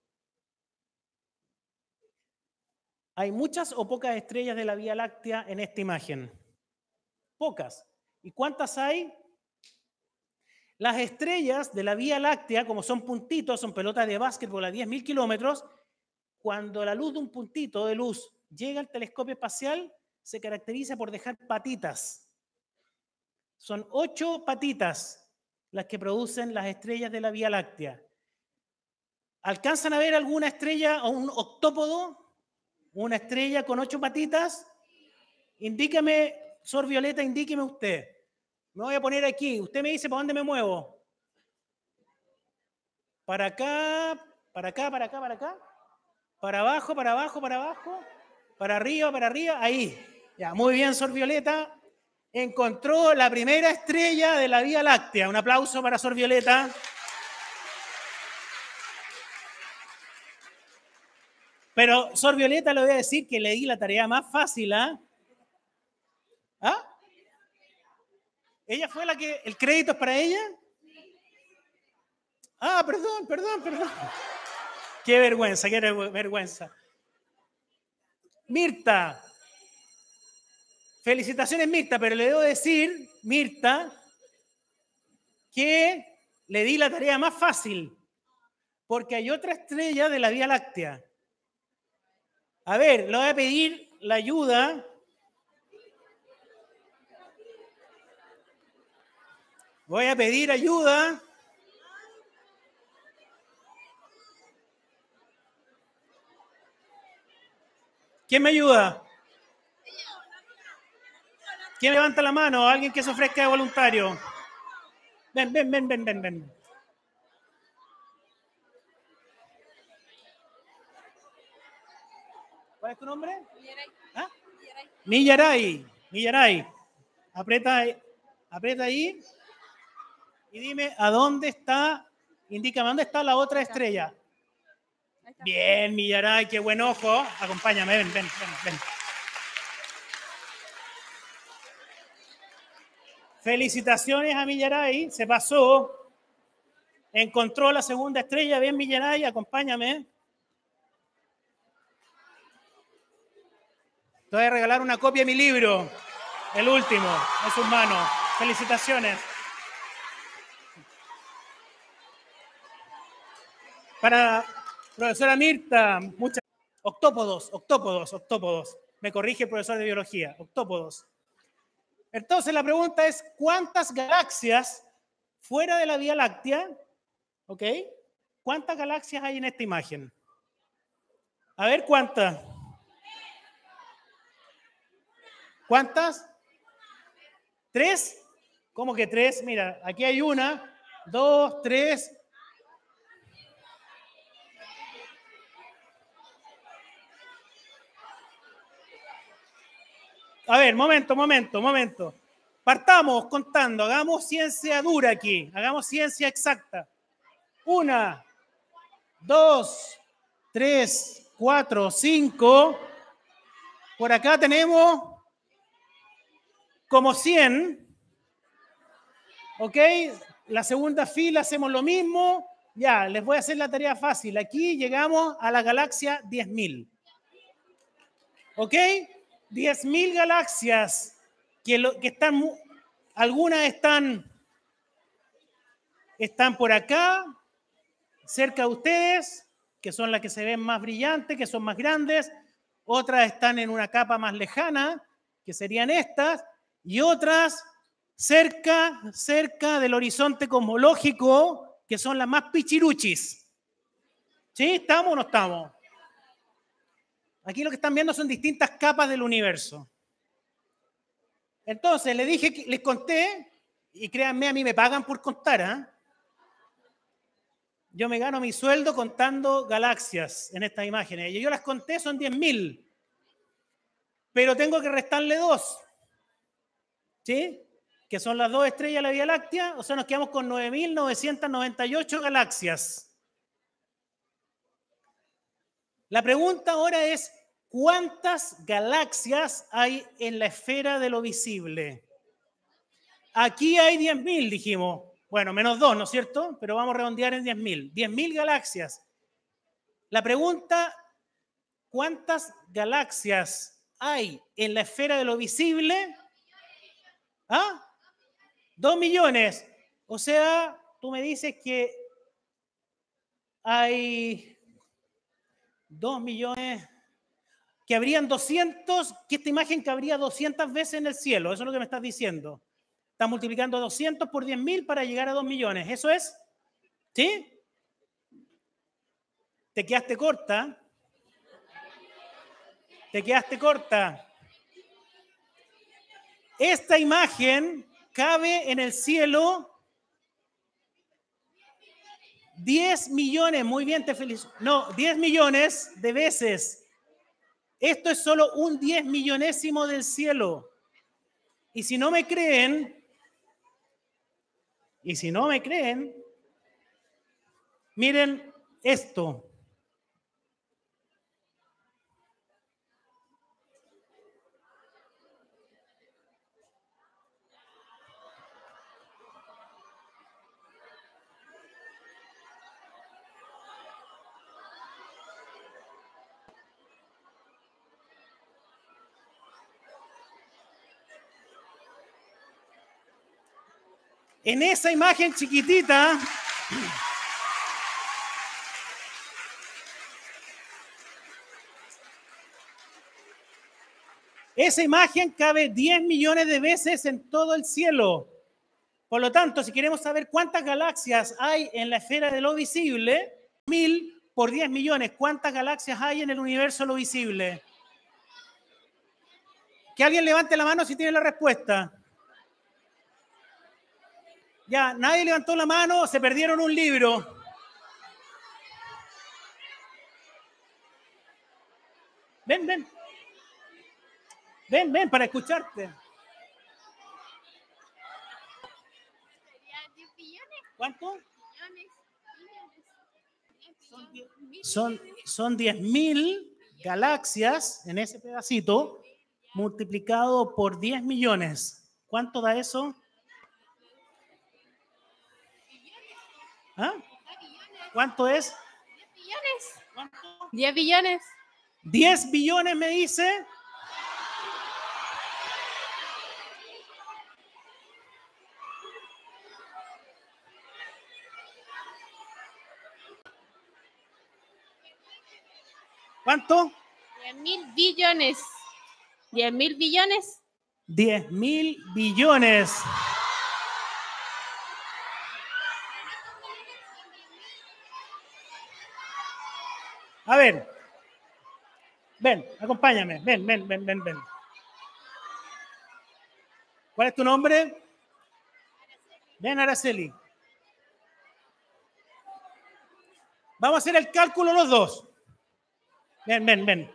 ¿hay muchas o pocas estrellas de la Vía Láctea en esta imagen? Pocas. ¿Y cuántas hay? Las estrellas de la Vía Láctea, como son puntitos, son pelotas de básquetbol a diez mil kilómetros, cuando la luz de un puntito de luz llega al telescopio espacial, se caracteriza por dejar patitas. Son ocho patitas las que producen las estrellas de la Vía Láctea. ¿Alcanzan a ver alguna estrella o un octópodo? ¿Una estrella con ocho patitas? Indíqueme, Sor Violeta, indíqueme usted. Me voy a poner aquí. Usted me dice para dónde me muevo. Para acá, para acá, para acá, para acá. Para abajo, para abajo, para abajo. Para arriba, para arriba, ahí. Ya, muy bien, Sor Violeta. Encontró la primera estrella de la Vía Láctea. Un aplauso para Sor Violeta. Pero, Sor Violeta, le voy a decir que le di la tarea más fácil, ¿ah? ¿Ah? ¿Ella fue la que... ¿El crédito es para ella? Ah, perdón, perdón, perdón. Qué vergüenza, qué vergüenza. Mirta. Felicitaciones, Mirta, pero le debo decir, Mirta, que le di la tarea más fácil, porque hay otra estrella de la Vía Láctea. A ver, le voy a pedir la ayuda. Voy a pedir ayuda. ¿Quién me ayuda? ¿Quién levanta la mano? Alguien que se ofrezca de voluntario. Ven, ven, ven, ven, ven, ven. ¿Cuál es tu nombre? Millaray. ¿Ah? Millaray. Millaray. Aprieta, aprieta ahí y dime a dónde está, indícame dónde está la otra estrella. Bien, Millaray, qué buen ojo. Acompáñame, ven, ven, ven, ven. Felicitaciones a Millaray, se pasó. Encontró la segunda estrella. Bien, Millaray, acompáñame. Te voy a regalar una copia de mi libro, el último, en sus manos. Felicitaciones. Para profesora Mirta, muchas octópodos, octópodos, octópodos. Me corrige el profesor de biología, octópodos. Entonces la pregunta es, ¿cuántas galaxias fuera de la Vía Láctea, ok? ¿Cuántas galaxias hay en esta imagen? A ver, ¿cuántas? ¿Cuántas? ¿Tres? ¿Cómo que tres? Mira, aquí hay una, dos, tres. A ver, momento, momento, momento. Partamos contando, hagamos ciencia dura aquí, hagamos ciencia exacta. Una, dos, tres, cuatro, cinco. Por acá tenemos como cien. ¿Ok? La segunda fila hacemos lo mismo. Ya, les voy a hacer la tarea fácil. Aquí llegamos a la galaxia diez mil. ¿Ok? diez mil galaxias que, lo, que están, algunas están, están por acá, cerca de ustedes, que son las que se ven más brillantes, que son más grandes, otras están en una capa más lejana, que serían estas, y otras cerca, cerca del horizonte cosmológico, que son las más pichiruchis. ¿Sí? ¿Estamos o no estamos? Aquí lo que están viendo son distintas capas del universo. Entonces, les dije, les conté, y créanme, a mí me pagan por contar, ¿eh? Yo me gano mi sueldo contando galaxias en estas imágenes. Y yo las conté, son diez mil. Pero tengo que restarle dos. ¿Sí? Que son las dos estrellas de la Vía Láctea. O sea, nos quedamos con nueve mil novecientas noventa y ocho galaxias. La pregunta ahora es, ¿cuántas galaxias hay en la esfera de lo visible? Aquí hay diez mil, dijimos. Bueno, menos dos, ¿no es cierto? Pero vamos a redondear en diez mil. diez mil galaxias. La pregunta, ¿cuántas galaxias hay en la esfera de lo visible? ¿Ah? Dos millones. O sea, tú me dices que hay dos millones, que habrían doscientos, que esta imagen cabría doscientas veces en el cielo. Eso es lo que me estás diciendo. Estás multiplicando doscientos por diez mil para llegar a dos millones. ¿Eso es? ¿Sí? Te quedaste corta. Te quedaste corta. Esta imagen cabe en el cielo diez millones, muy bien, te felicito. No, diez millones de veces. Esto es solo un diez millonésimo del cielo. Y si no me creen, y si no me creen, miren esto. En esa imagen chiquitita, esa imagen cabe diez millones de veces en todo el cielo. Por lo tanto, si queremos saber cuántas galaxias hay en la esfera de lo visible, mil por diez millones, ¿cuántas galaxias hay en el universo lo visible? Que alguien levante la mano si tiene la respuesta. Ya, nadie levantó la mano, se perdieron un libro. Ven, ven. Ven, ven, para escucharte. ¿Cuánto? Son, son diez mil galaxias en ese pedacito multiplicado por diez millones. ¿Cuánto da eso? ¿Ah? ¿Cuánto es? diez billones. ¿Cuánto? diez billones. diez billones me dice. ¿Cuánto? diez mil billones. diez mil billones. diez mil billones. A ver, ven, acompáñame, ven, ven, ven, ven, ven. ¿Cuál es tu nombre? Ven, Araceli. Vamos a hacer el cálculo los dos. Ven, ven, ven.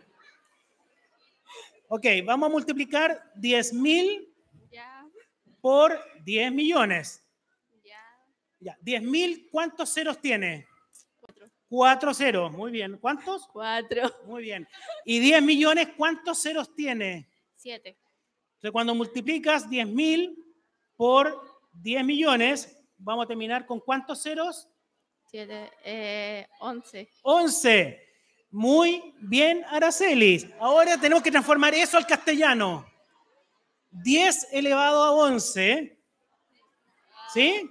Ok, vamos a multiplicar diez mil Ya, por diez millones. ya. Ya, diez mil, ¿cuántos ceros tiene? Cuatro. Cuatro ceros, muy bien. ¿Cuántos? Cuatro. Muy bien. ¿Y diez millones, cuántos ceros tiene? Siete. Entonces, cuando multiplicas diez mil por diez millones, vamos a terminar con ¿cuántos ceros? Siete. Eh, once. once. Muy bien, Araceli. Ahora tenemos que transformar eso al castellano. diez elevado a once. ¿Sí?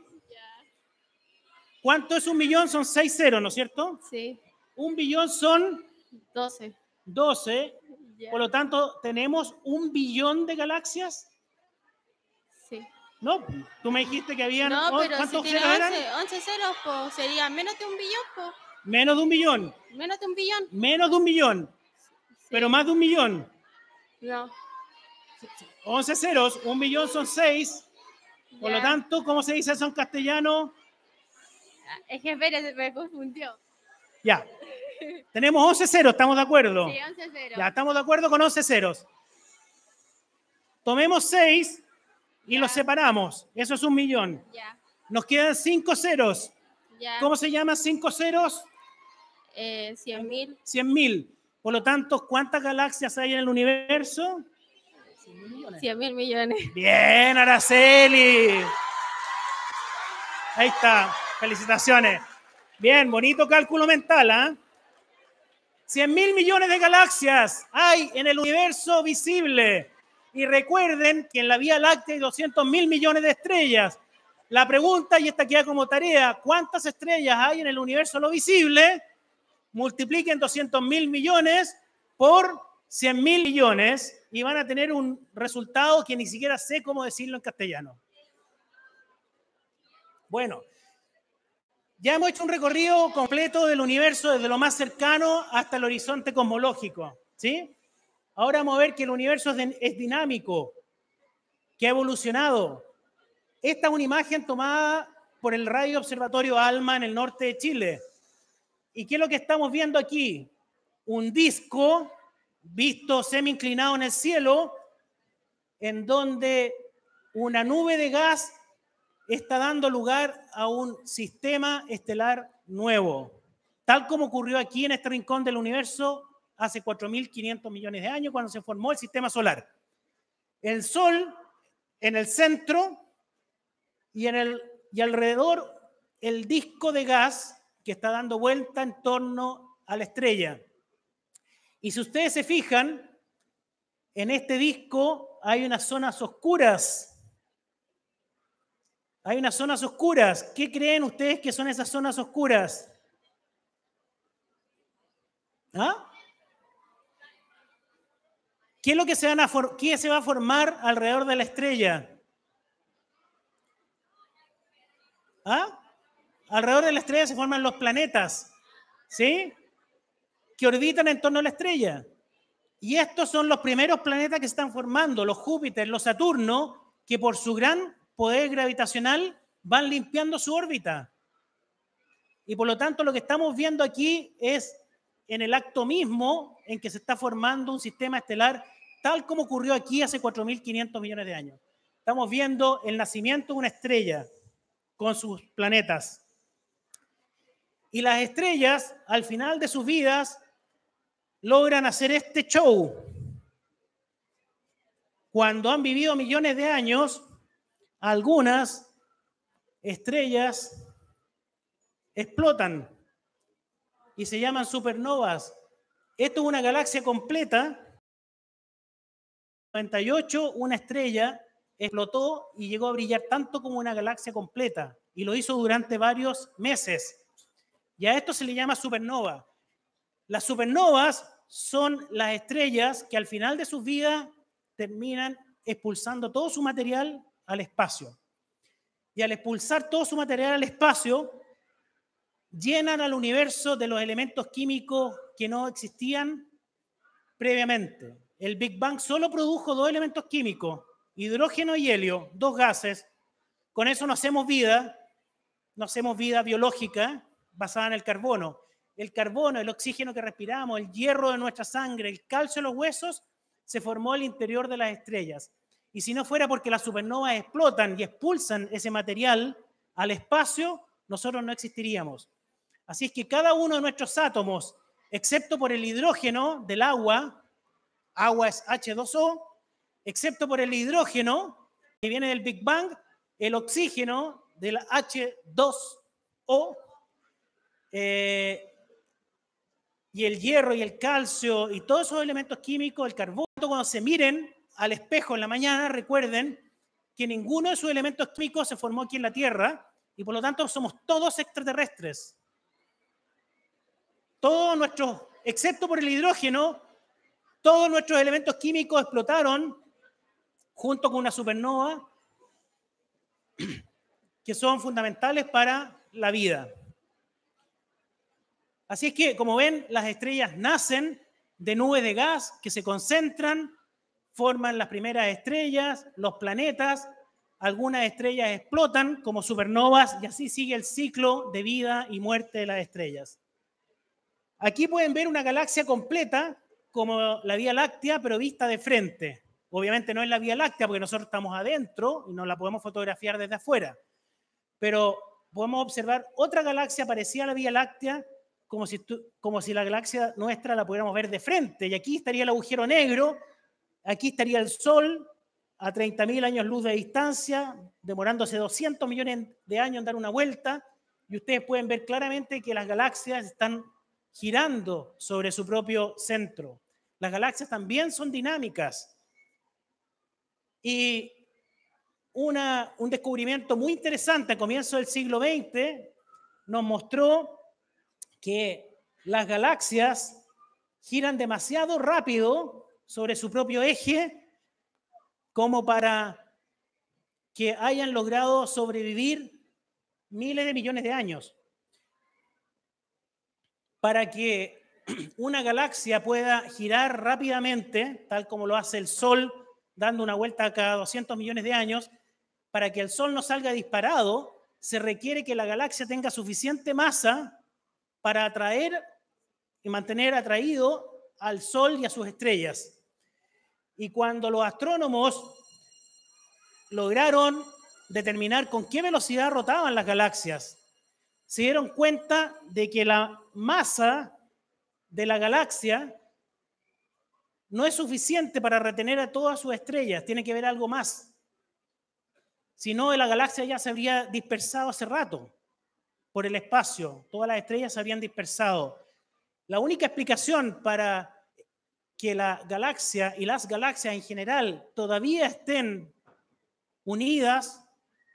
¿Cuánto es un millón? Son seis ceros, ¿no es cierto? Sí. Un billón son Doce. doce. Ya. Por lo tanto, ¿tenemos un billón de galaxias? Sí. No, tú me dijiste que habían... No, pero si ¿cuántos tiene ceros eran? once, once ceros, pues sería menos de un billón, pues. Menos de un billón. Menos de un billón. Menos de un millón. Sí. Pero más de un millón. No. once ceros, un billón son seis. Por Ya. lo tanto, ¿cómo se dice eso en castellano? Es que espérate, me confundió. Ya. Tenemos once ceros, ¿estamos de acuerdo? Sí, once ceros. Ya, estamos de acuerdo con once ceros. Tomemos seis y Ya. los separamos. Eso es un millón. Ya. Nos quedan cinco ceros. Ya. ¿Cómo se llaman cinco ceros? Eh, cien mil. cien mil. Por lo tanto, ¿cuántas galaxias hay en el universo? cien mil millones. Bien, Araceli. Ahí está. Felicitaciones. Bien, bonito cálculo mental, ¿ah? cien mil millones de galaxias hay en el universo visible. Y recuerden que en la Vía Láctea hay doscientos mil millones de estrellas. La pregunta, y esta queda como tarea, ¿cuántas estrellas hay en el universo lo visible? Multipliquen doscientos mil millones por cien mil millones y van a tener un resultado que ni siquiera sé cómo decirlo en castellano. Bueno, ya hemos hecho un recorrido completo del universo desde lo más cercano hasta el horizonte cosmológico, ¿sí? Ahora vamos a ver que el universo es, de, es dinámico, que ha evolucionado. Esta es una imagen tomada por el Radio Observatorio ALMA en el norte de Chile. ¿Y qué es lo que estamos viendo aquí? Un disco visto semi inclinado en el cielo, en donde una nube de gas está dando lugar a un sistema estelar nuevo, tal como ocurrió aquí en este rincón del universo hace cuatro mil quinientos millones de años, cuando se formó el sistema solar. El Sol en el centro y, en el, y alrededor el disco de gas que está dando vuelta en torno a la estrella. Y si ustedes se fijan, en este disco hay unas zonas oscuras. Hay unas zonas oscuras. ¿Qué creen ustedes que son esas zonas oscuras? ¿Ah? ¿Qué es lo que se, van a for- qué se va a formar alrededor de la estrella? ¿Ah? Alrededor de la estrella se forman los planetas, ¿sí? Que orbitan en torno a la estrella. Y estos son los primeros planetas que se están formando, los Júpiter, los Saturno, que por su gran poder gravitacional van limpiando su órbita. Y por lo tanto lo que estamos viendo aquí es en el acto mismo en que se está formando un sistema estelar tal como ocurrió aquí hace cuatro mil quinientos millones de años. Estamos viendo el nacimiento de una estrella con sus planetas. Y las estrellas, al final de sus vidas, logran hacer este show. Cuando han vivido millones de años, algunas estrellas explotan y se llaman supernovas. Esto es una galaxia completa. En noventa y ocho, una estrella explotó y llegó a brillar tanto como una galaxia completa, y lo hizo durante varios meses. Y a esto se le llama supernova. Las supernovas son las estrellas que al final de sus vidas terminan expulsando todo su material al espacio. Y al expulsar todo su material al espacio, llenan al universo de los elementos químicos que no existían previamente. El Big Bang solo produjo dos elementos químicos, hidrógeno y helio, dos gases. Con eso no hacemos vida, no hacemos vida biológica basada en el carbono. El carbono, el oxígeno que respiramos, el hierro de nuestra sangre, el calcio de los huesos, se formó al interior de las estrellas. Y si no fuera porque las supernovas explotan y expulsan ese material al espacio, nosotros no existiríamos. Así es que cada uno de nuestros átomos, excepto por el hidrógeno del agua, agua es hache dos o, excepto por el hidrógeno que viene del Big Bang, el oxígeno del hache dos o, eh, y el hierro y el calcio y todos esos elementos químicos, el carbono, cuando se miren al espejo en la mañana, recuerden que ninguno de sus elementos químicos se formó aquí en la Tierra y por lo tanto somos todos extraterrestres. Todos nuestros, excepto por el hidrógeno, todos nuestros elementos químicos explotaron junto con una supernova que son fundamentales para la vida. Así es que, como ven, las estrellas nacen de nubes de gas que se concentran, forman las primeras estrellas, los planetas, algunas estrellas explotan como supernovas y así sigue el ciclo de vida y muerte de las estrellas. Aquí pueden ver una galaxia completa como la Vía Láctea, pero vista de frente. Obviamente no es la Vía Láctea porque nosotros estamos adentro y no la podemos fotografiar desde afuera, pero podemos observar otra galaxia parecida a la Vía Láctea como si, como si la galaxia nuestra la pudiéramos ver de frente. Y aquí estaría el agujero negro, aquí estaría el Sol a treinta mil años luz de distancia, demorándose doscientos millones de años en dar una vuelta, y ustedes pueden ver claramente que las galaxias están girando sobre su propio centro. Las galaxias también son dinámicas. Y una, un descubrimiento muy interesante a comienzos del siglo veinte nos mostró que las galaxias giran demasiado rápido sobre su propio eje como para que hayan logrado sobrevivir miles de millones de años. Para que una galaxia pueda girar rápidamente, tal como lo hace el Sol, dando una vuelta cada doscientos millones de años, para que el Sol no salga disparado, se requiere que la galaxia tenga suficiente masa para atraer y mantener atraído al Sol y a sus estrellas. Y cuando los astrónomos lograron determinar con qué velocidad rotaban las galaxias, se dieron cuenta de que la masa de la galaxia no es suficiente para retener a todas sus estrellas, tiene que haber algo más. Si no, la galaxia ya se habría dispersado hace rato por el espacio, todas las estrellas se habrían dispersado. La única explicación para que la galaxia y las galaxias en general todavía estén unidas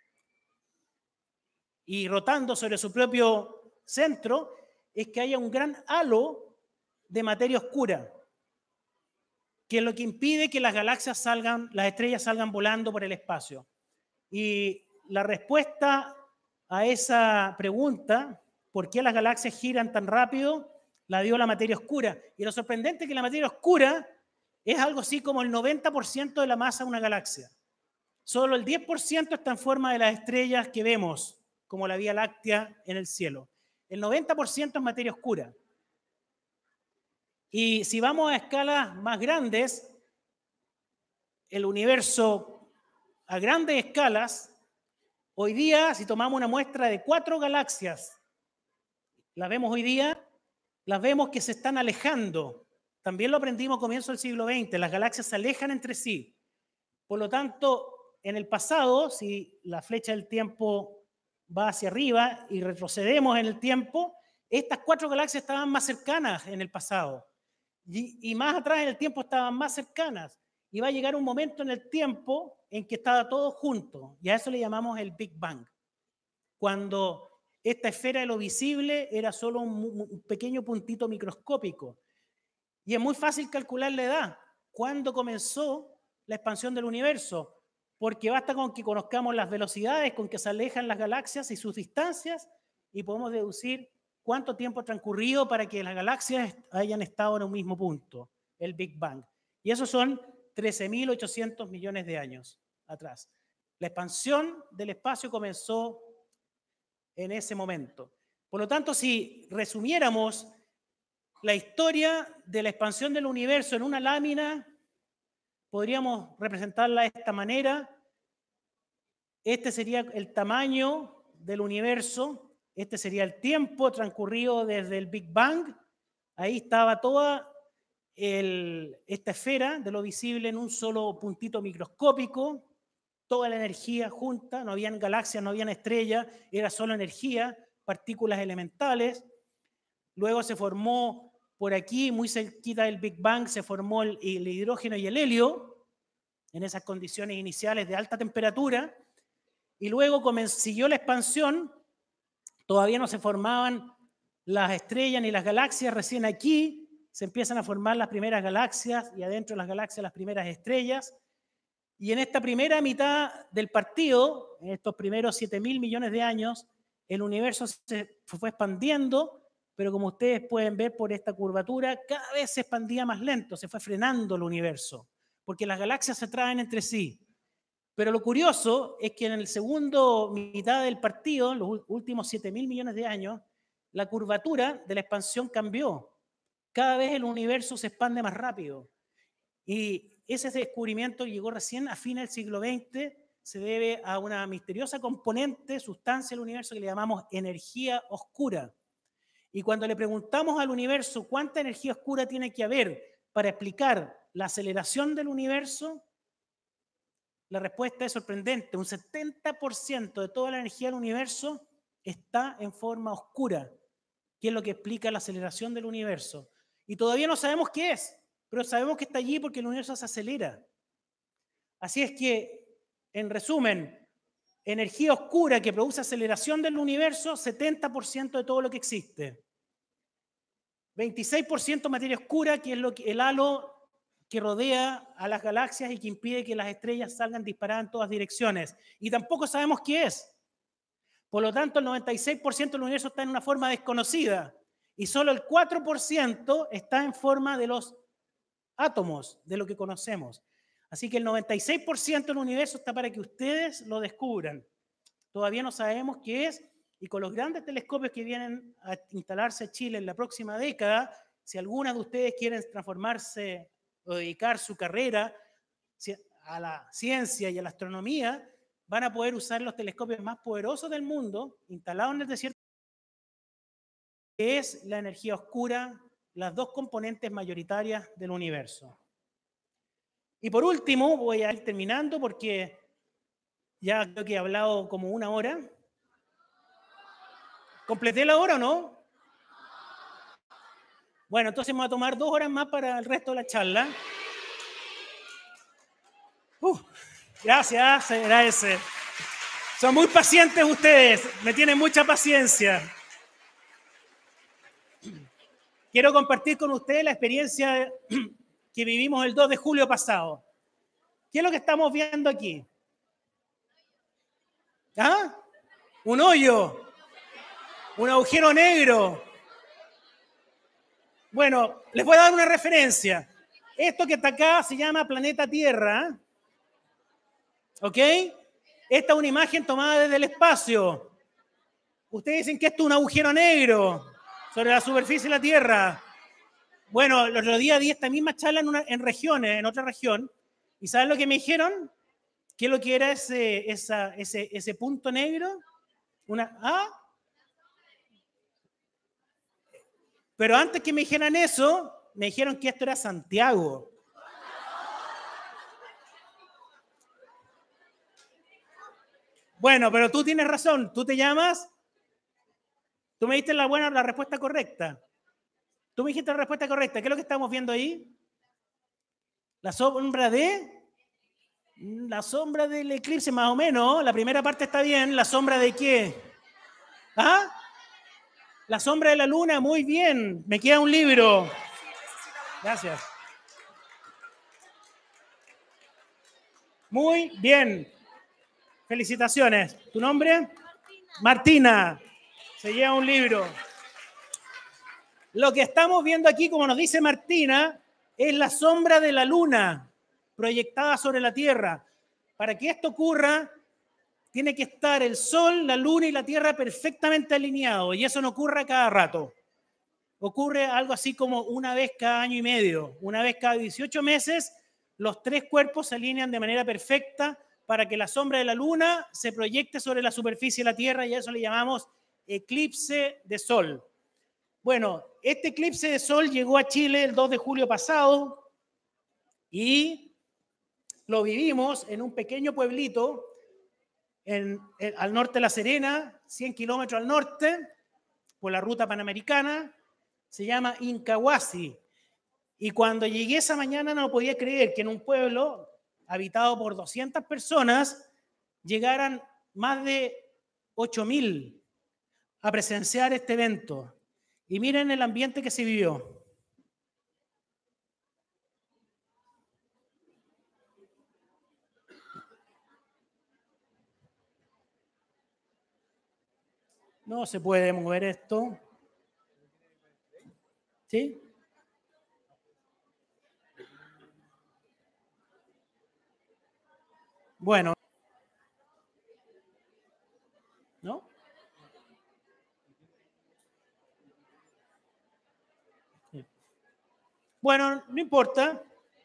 y rotando sobre su propio centro es que haya un gran halo de materia oscura, que es lo que impide que las galaxias salgan, las estrellas salgan volando por el espacio. Y la respuesta a esa pregunta, ¿por qué las galaxias giran tan rápido?, la dio la materia oscura. Y lo sorprendente es que la materia oscura es algo así como el noventa por ciento de la masa de una galaxia. Solo el diez por ciento está en forma de las estrellas que vemos, como la Vía Láctea en el cielo. El noventa por ciento es materia oscura. Y si vamos a escalas más grandes, el universo a grandes escalas, hoy día, si tomamos una muestra de cuatro galaxias, las vemos hoy día, las vemos que se están alejando. También lo aprendimos a comienzo del siglo veinte, las galaxias se alejan entre sí. Por lo tanto, en el pasado, si la flecha del tiempo va hacia arriba y retrocedemos en el tiempo, estas cuatro galaxias estaban más cercanas en el pasado. Y, y más atrás en el tiempo estaban más cercanas. Y va a llegar un momento en el tiempo en que estaba todo junto. Y a eso le llamamos el Big Bang. Cuando esta esfera de lo visible era solo un, un pequeño puntito microscópico. Y es muy fácil calcular la edad. ¿Cuándo comenzó la expansión del universo? Porque basta con que conozcamos las velocidades con que se alejan las galaxias y sus distancias y podemos deducir cuánto tiempo ha transcurrido para que las galaxias hayan estado en un mismo punto, el Big Bang. Y eso son trece mil ochocientos millones de años atrás. La expansión del espacio comenzó en ese momento. Por lo tanto, si resumiéramos la historia de la expansión del universo en una lámina, podríamos representarla de esta manera. Este sería el tamaño del universo, este sería el tiempo transcurrido desde el Big Bang. Ahí estaba toda el, esta esfera de lo visible en un solo puntito microscópico, toda la energía junta, no habían galaxias, no habían estrellas, era solo energía, partículas elementales. Luego se formó por aquí, muy cerquita del Big Bang, se formó el, el hidrógeno y el helio, en esas condiciones iniciales de alta temperatura, y luego comenzó, siguió la expansión, todavía no se formaban las estrellas ni las galaxias, recién aquí se empiezan a formar las primeras galaxias, y adentro de las galaxias las primeras estrellas. Y en esta primera mitad del partido, en estos primeros siete mil millones de años, el universo se fue expandiendo, pero como ustedes pueden ver por esta curvatura, cada vez se expandía más lento, se fue frenando el universo, porque las galaxias se atraen entre sí. Pero lo curioso es que en el segundo mitad del partido, en los últimos siete mil millones de años, la curvatura de la expansión cambió. Cada vez el universo se expande más rápido. Y ese descubrimiento llegó recién a fines del siglo veinte, se debe a una misteriosa componente, sustancia del universo que le llamamos energía oscura. Y cuando le preguntamos al universo cuánta energía oscura tiene que haber para explicar la aceleración del universo, la respuesta es sorprendente. Un setenta por ciento de toda la energía del universo está en forma oscura, que es lo que explica la aceleración del universo. Y todavía no sabemos qué es, pero sabemos que está allí porque el universo se acelera. Así es que, en resumen, energía oscura que produce aceleración del universo, setenta por ciento de todo lo que existe. veintiséis por ciento materia oscura, que es lo que, el halo que rodea a las galaxias y que impide que las estrellas salgan disparadas en todas direcciones. Y tampoco sabemos qué es. Por lo tanto, el noventa y seis por ciento del universo está en una forma desconocida y solo el cuatro por ciento está en forma de los átomos, de lo que conocemos. Así que el noventa y seis por ciento del universo está para que ustedes lo descubran. Todavía no sabemos qué es, y con los grandes telescopios que vienen a instalarse en Chile en la próxima década, si alguna de ustedes quieren transformarse o dedicar su carrera a la ciencia y a la astronomía, van a poder usar los telescopios más poderosos del mundo, instalados en el desierto, que es la energía oscura, las dos componentes mayoritarias del universo. Y por último, voy a ir terminando porque ya creo que he hablado como una hora. ¿Completé la hora o no? Bueno, entonces me voy a tomar dos horas más para el resto de la charla. Uh, gracias, se agradece. Son muy pacientes ustedes, me tienen mucha paciencia. Quiero compartir con ustedes la experiencia que vivimos el dos de julio pasado. ¿Qué es lo que estamos viendo aquí? ¿Ah? Un hoyo, un agujero negro. Bueno, les voy a dar una referencia. Esto que está acá se llama planeta Tierra. ¿Ok? Esta es una imagen tomada desde el espacio. Ustedes dicen que esto es un agujero negro sobre la superficie de la Tierra. Bueno, los días di esta misma charla en, una, en regiones, en otra región. ¿Y saben lo que me dijeron? ¿Qué es lo que era ese, esa, ese, ese punto negro? Una, ¿ah? Pero antes que me dijeran eso, me dijeron que esto era Santiago. Bueno, pero tú tienes razón. ¿Tú te llamas? Tú me diste la buena, la respuesta correcta. Tú me dijiste la respuesta correcta. ¿Qué es lo que estamos viendo ahí? La sombra de... La sombra del eclipse, más o menos. La primera parte está bien. ¿La sombra de qué? ¿Ah? La sombra de la luna, muy bien. Me queda un libro. Gracias. Muy bien. Felicitaciones. ¿Tu nombre? Martina. Martina. Se lleva un libro. Lo que estamos viendo aquí, como nos dice Martina, es la sombra de la luna proyectada sobre la Tierra. Para que esto ocurra, tiene que estar el Sol, la Luna y la Tierra perfectamente alineados. Y eso no ocurre cada rato. Ocurre algo así como una vez cada año y medio. Una vez cada dieciocho meses, los tres cuerpos se alinean de manera perfecta para que la sombra de la Luna se proyecte sobre la superficie de la Tierra, y a eso le llamamos eclipse de Sol. Bueno, este eclipse de Sol llegó a Chile el dos de julio pasado y lo vivimos en un pequeño pueblito en, en, al norte de La Serena, cien kilómetros al norte, por la ruta panamericana. Se llama Incahuasi. Y cuando llegué esa mañana no podía creer que en un pueblo habitado por doscientas personas llegaran más de ocho mil a presenciar este evento. Y miren el ambiente que se vivió. No se puede mover esto. ¿Sí? Bueno. ¿No? Sí. Bueno, no importa.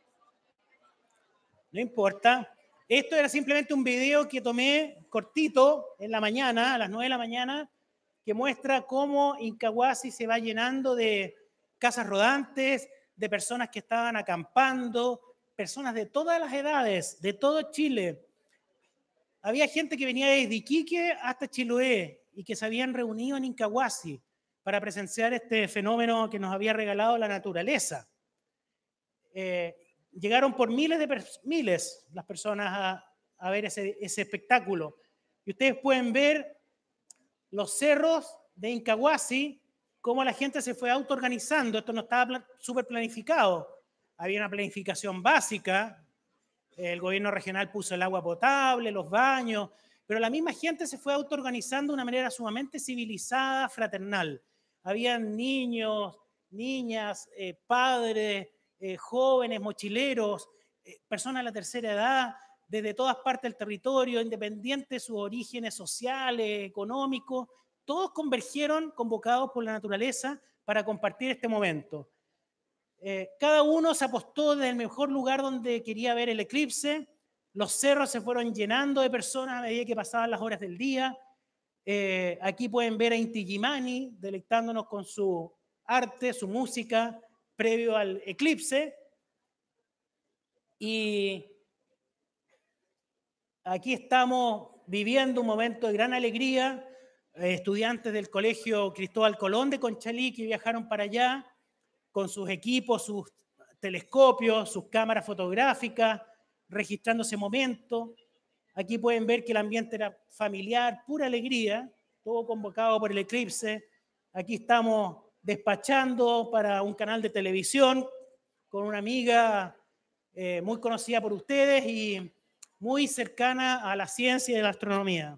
No importa. Esto era simplemente un video que tomé cortito en la mañana, a las nueve de la mañana, que muestra cómo Incahuasi se va llenando de casas rodantes, de personas que estaban acampando, personas de todas las edades, de todo Chile. Había gente que venía desde Iquique hasta Chiloé y que se habían reunido en Incahuasi para presenciar este fenómeno que nos había regalado la naturaleza. Eh, llegaron por miles de miles las personas a, a ver ese, ese espectáculo. Y ustedes pueden ver los cerros de Incahuasi, cómo la gente se fue autoorganizando. Esto no estaba súper planificado. Había una planificación básica. El gobierno regional puso el agua potable, los baños, pero la misma gente se fue autoorganizando de una manera sumamente civilizada, fraternal. Habían niños, niñas, eh, padres, eh, jóvenes, mochileros, eh, personas de la tercera edad, desde todas partes del territorio, independientes de sus orígenes sociales, económicos, todos convergieron convocados por la naturaleza para compartir este momento. Eh, cada uno se apostó desde el mejor lugar donde quería ver el eclipse. Los cerros se fueron llenando de personas a medida que pasaban las horas del día. Eh, aquí pueden ver a Inti Illimani deleitándonos con su arte, su música, previo al eclipse. Y aquí estamos viviendo un momento de gran alegría. Eh, estudiantes del Colegio Cristóbal Colón de Conchalí que viajaron para allá con sus equipos, sus telescopios, sus cámaras fotográficas, registrando ese momento. Aquí pueden ver que el ambiente era familiar, pura alegría, todo convocado por el eclipse. Aquí estamos despachando para un canal de televisión con una amiga eh, muy conocida por ustedes y muy cercana a la ciencia y a la astronomía.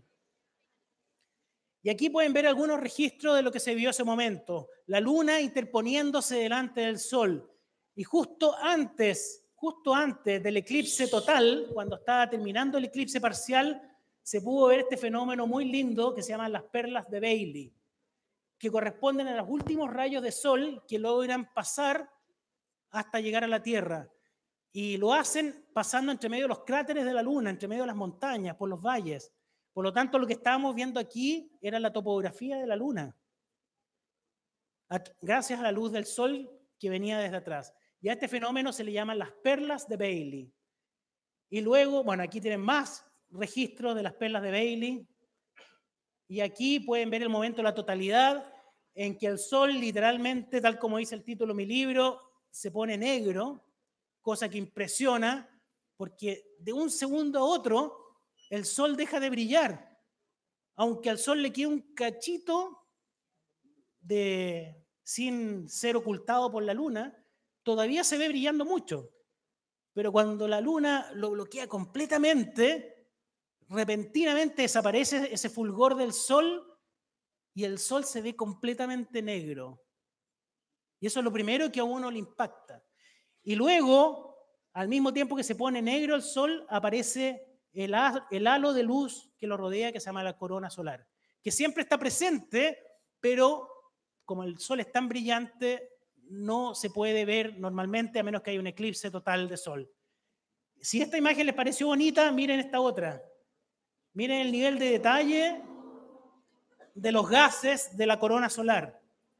Y aquí pueden ver algunos registros de lo que se vio ese momento. La luna interponiéndose delante del sol. Y justo antes, justo antes del eclipse total, cuando estaba terminando el eclipse parcial, se pudo ver este fenómeno muy lindo que se llaman las perlas de Bailey, que corresponden a los últimos rayos de sol que logran pasar hasta llegar a la Tierra. Y lo hacen pasando entre medio de los cráteres de la luna, entre medio de las montañas, por los valles. Por lo tanto, lo que estábamos viendo aquí era la topografía de la luna, gracias a la luz del sol que venía desde atrás. Y a este fenómeno se le llaman las perlas de Bailey. Y luego, bueno, aquí tienen más registros de las perlas de Bailey. Y aquí pueden ver el momento de la totalidad en que el sol literalmente, tal como dice el título de mi libro, se pone negro, cosa que impresiona, porque de un segundo a otro el sol deja de brillar. Aunque al sol le quede un cachito de, sin ser ocultado por la luna, todavía se ve brillando mucho. Pero cuando la luna lo bloquea completamente, repentinamente desaparece ese fulgor del sol y el sol se ve completamente negro. Y eso es lo primero que a uno le impacta. Y luego, al mismo tiempo que se pone negro el sol, aparece el, el halo de luz que lo rodea, que se llama la corona solar, que siempre está presente, pero como el sol es tan brillante, no se puede ver normalmente a menos que haya un eclipse total de sol. Si esta imagen les pareció bonita, miren esta otra. Miren el nivel de detalle de los gases de la corona solar.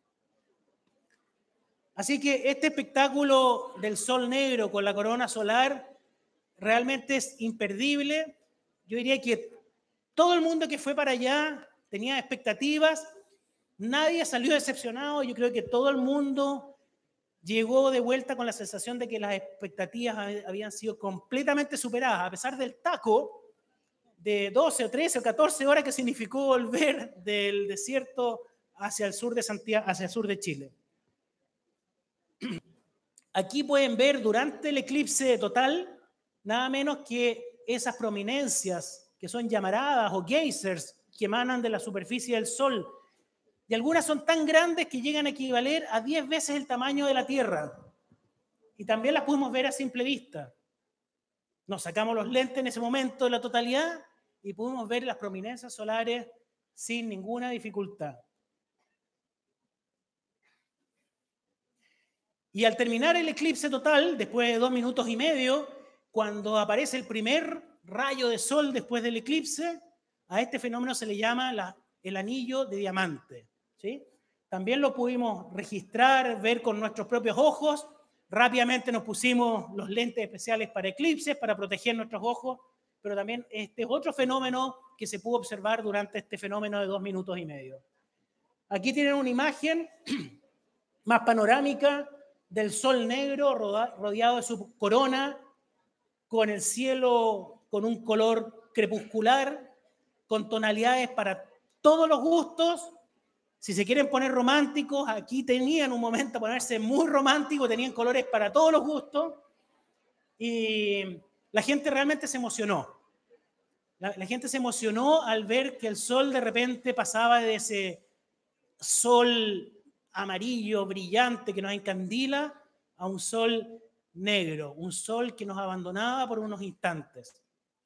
Así que este espectáculo del sol negro con la corona solar realmente es imperdible. Yo diría que todo el mundo que fue para allá tenía expectativas, nadie salió decepcionado. Yo creo que todo el mundo llegó de vuelta con la sensación de que las expectativas habían sido completamente superadas, a pesar del taco de doce o trece o catorce horas que significó volver del desierto hacia el sur de Santiago, hacia el sur de Chile. Aquí pueden ver durante el eclipse total nada menos que esas prominencias que son llamaradas o geysers que emanan de la superficie del Sol. Y algunas son tan grandes que llegan a equivaler a diez veces el tamaño de la Tierra. Y también las pudimos ver a simple vista. Nos sacamos los lentes en ese momento de la totalidad y pudimos ver las prominencias solares sin ninguna dificultad. Y al terminar el eclipse total, después de dos minutos y medio, cuando aparece el primer rayo de sol después del eclipse, a este fenómeno se le llama la, el anillo de diamante, ¿sí? También lo pudimos registrar, ver con nuestros propios ojos. Rápidamente nos pusimos los lentes especiales para eclipses, para proteger nuestros ojos, pero también este es otro fenómeno que se pudo observar durante este fenómeno de dos minutos y medio. Aquí tienen una imagen más panorámica del sol negro rodeado de su corona, con el cielo con un color crepuscular, con tonalidades para todos los gustos. Si se quieren poner románticos, aquí tenían un momento para ponerse muy románticos, tenían colores para todos los gustos y la gente realmente se emocionó. La, la gente se emocionó al ver que el sol de repente pasaba de ese sol amarillo, brillante, que nos encandila, a un sol negro, un sol que nos abandonaba por unos instantes.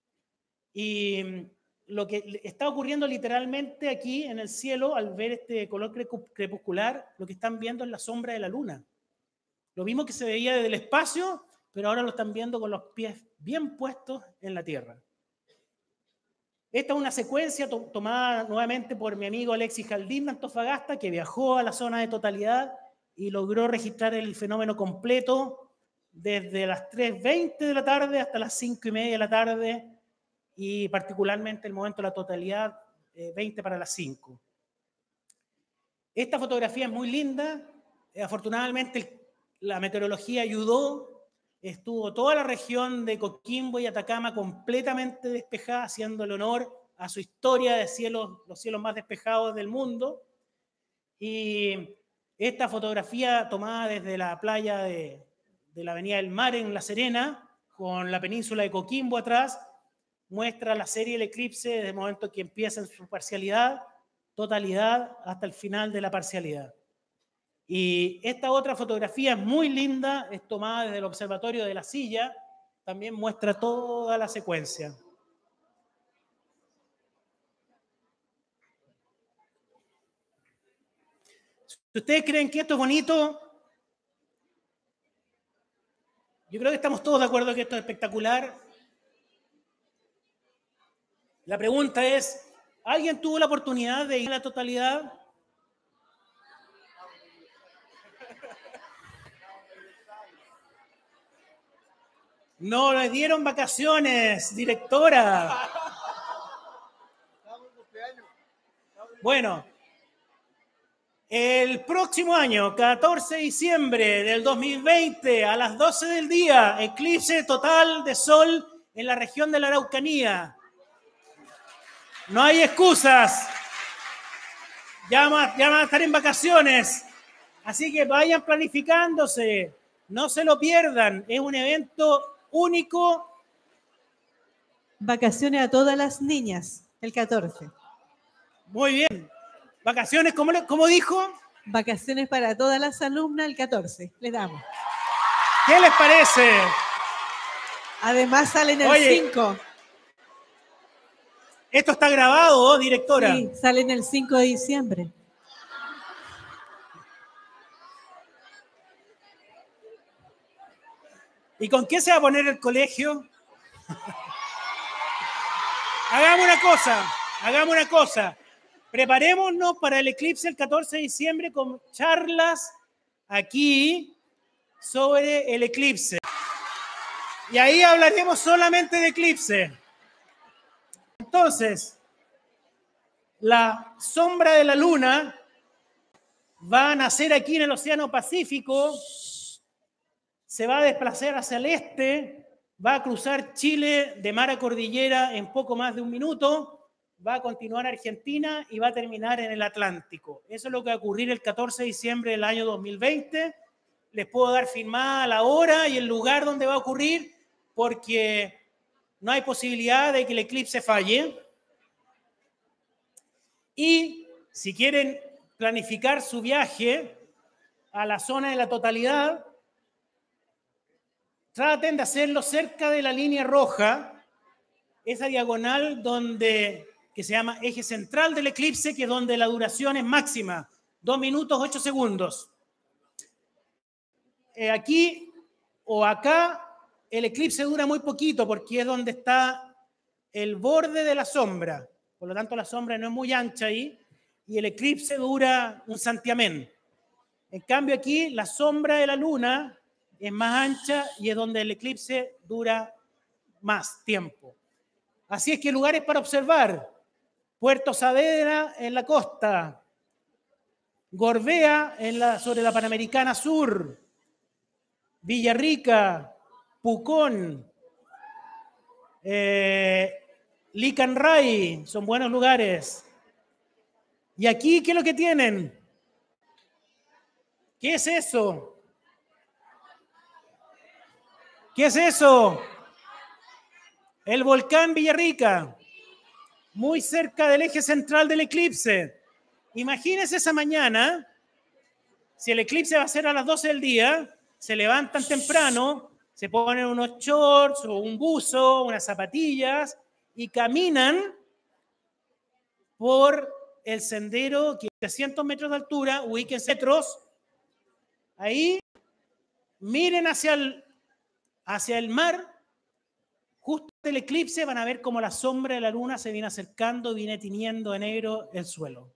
Y lo que está ocurriendo literalmente aquí en el cielo, al ver este color crepuscular, lo que están viendo es la sombra de la luna. Lo mismo que se veía desde el espacio, pero ahora lo están viendo con los pies bien puestos en la Tierra. Esta es una secuencia to tomada nuevamente por mi amigo Alexis Jaldín de Antofagasta, que viajó a la zona de totalidad y logró registrar el fenómeno completo desde las tres veinte de la tarde hasta las cinco y media de la tarde, y particularmente el momento de la totalidad, eh, veinte para las cinco. Esta fotografía es muy linda. Eh, afortunadamente la meteorología ayudó. Estuvo toda la región de Coquimbo y Atacama completamente despejada, haciéndole honor a su historia de cielos, los cielos más despejados del mundo. Y esta fotografía tomada desde la playa de, de la Avenida del Mar en La Serena, con la península de Coquimbo atrás, muestra la serie del eclipse desde el momento que empieza en su parcialidad, totalidad, hasta el final de la parcialidad. Y esta otra fotografía es muy linda, es tomada desde el observatorio de La Silla, también muestra toda la secuencia. Si ustedes creen que esto es bonito, yo creo que estamos todos de acuerdo que esto es espectacular. La pregunta es, ¿alguien tuvo la oportunidad de ir a la totalidad? No les dieron vacaciones, directora. Bueno, el próximo año, catorce de diciembre del dos mil veinte, a las doce del día, eclipse total de sol en la región de la Araucanía. No hay excusas. Ya van, ya van a estar en vacaciones. Así que vayan planificándose. No se lo pierdan. Es un evento único. Vacaciones a todas las niñas, el catorce. Muy bien. Vacaciones, ¿cómo, le, cómo dijo? Vacaciones para todas las alumnas, el catorce. Le damos. ¿Qué les parece? Además salen el Oye, cinco. Esto está grabado, directora. Sí, salen el cinco de diciembre. ¿Y con qué se va a poner el colegio? Hagamos una cosa, hagamos una cosa. Preparémonos para el eclipse el catorce de diciembre con charlas aquí sobre el eclipse. Y ahí hablaremos solamente de eclipse. Entonces, la sombra de la luna va a nacer aquí en el Océano Pacífico, se va a desplazar hacia el este, va a cruzar Chile de mar a cordillera en poco más de un minuto, va a continuar a Argentina y va a terminar en el Atlántico. Eso es lo que va a ocurrir el catorce de diciembre del año dos mil veinte. Les puedo dar firmada la hora y el lugar donde va a ocurrir porque no hay posibilidad de que el eclipse falle. Y si quieren planificar su viaje a la zona de la totalidad, traten de hacerlo cerca de la línea roja, esa diagonal donde, que se llama eje central del eclipse, que es donde la duración es máxima, dos minutos, ocho segundos. Eh, aquí o acá el eclipse dura muy poquito porque es donde está el borde de la sombra. Por lo tanto, la sombra no es muy ancha ahí y el eclipse dura un santiamén. En cambio, aquí la sombra de la luna es más ancha y es donde el eclipse dura más tiempo. Así es que lugares para observar: Puerto Saavedra en la costa, Gorbea en la, sobre la Panamericana Sur, Villarrica, Pucón, eh, Licanray, son buenos lugares. Y aquí, ¿qué es lo que tienen? ¿Qué es eso? ¿Qué es eso? El volcán Villarrica, muy cerca del eje central del eclipse. Imagínense esa mañana, si el eclipse va a ser a las doce del día, se levantan temprano, se ponen unos shorts o un buzo, unas zapatillas y caminan por el sendero que a trescientos metros de altura, ubíquense metros, ahí miren hacia el, hacia el mar, justo el eclipse, van a ver cómo la sombra de la luna se viene acercando, viene tiñendo de negro el suelo.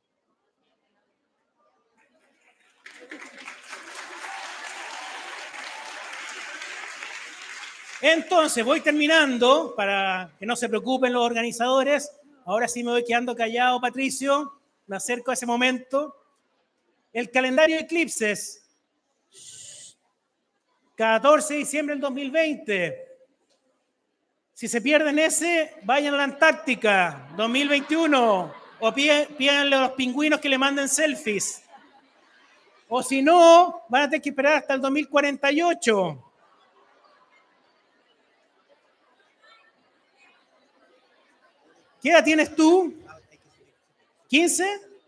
Entonces, voy terminando, para que no se preocupen los organizadores. Ahora sí me voy quedando callado, Patricio. Me acerco a ese momento. El calendario de eclipses. catorce de diciembre del dos mil veinte. Si se pierden ese, vayan a la Antártica, dos mil veintiuno. O pídanle a los pingüinos que le manden selfies. O si no, van a tener que esperar hasta el dos mil cuarenta y ocho. ¿Qué edad tienes tú? ¿quince?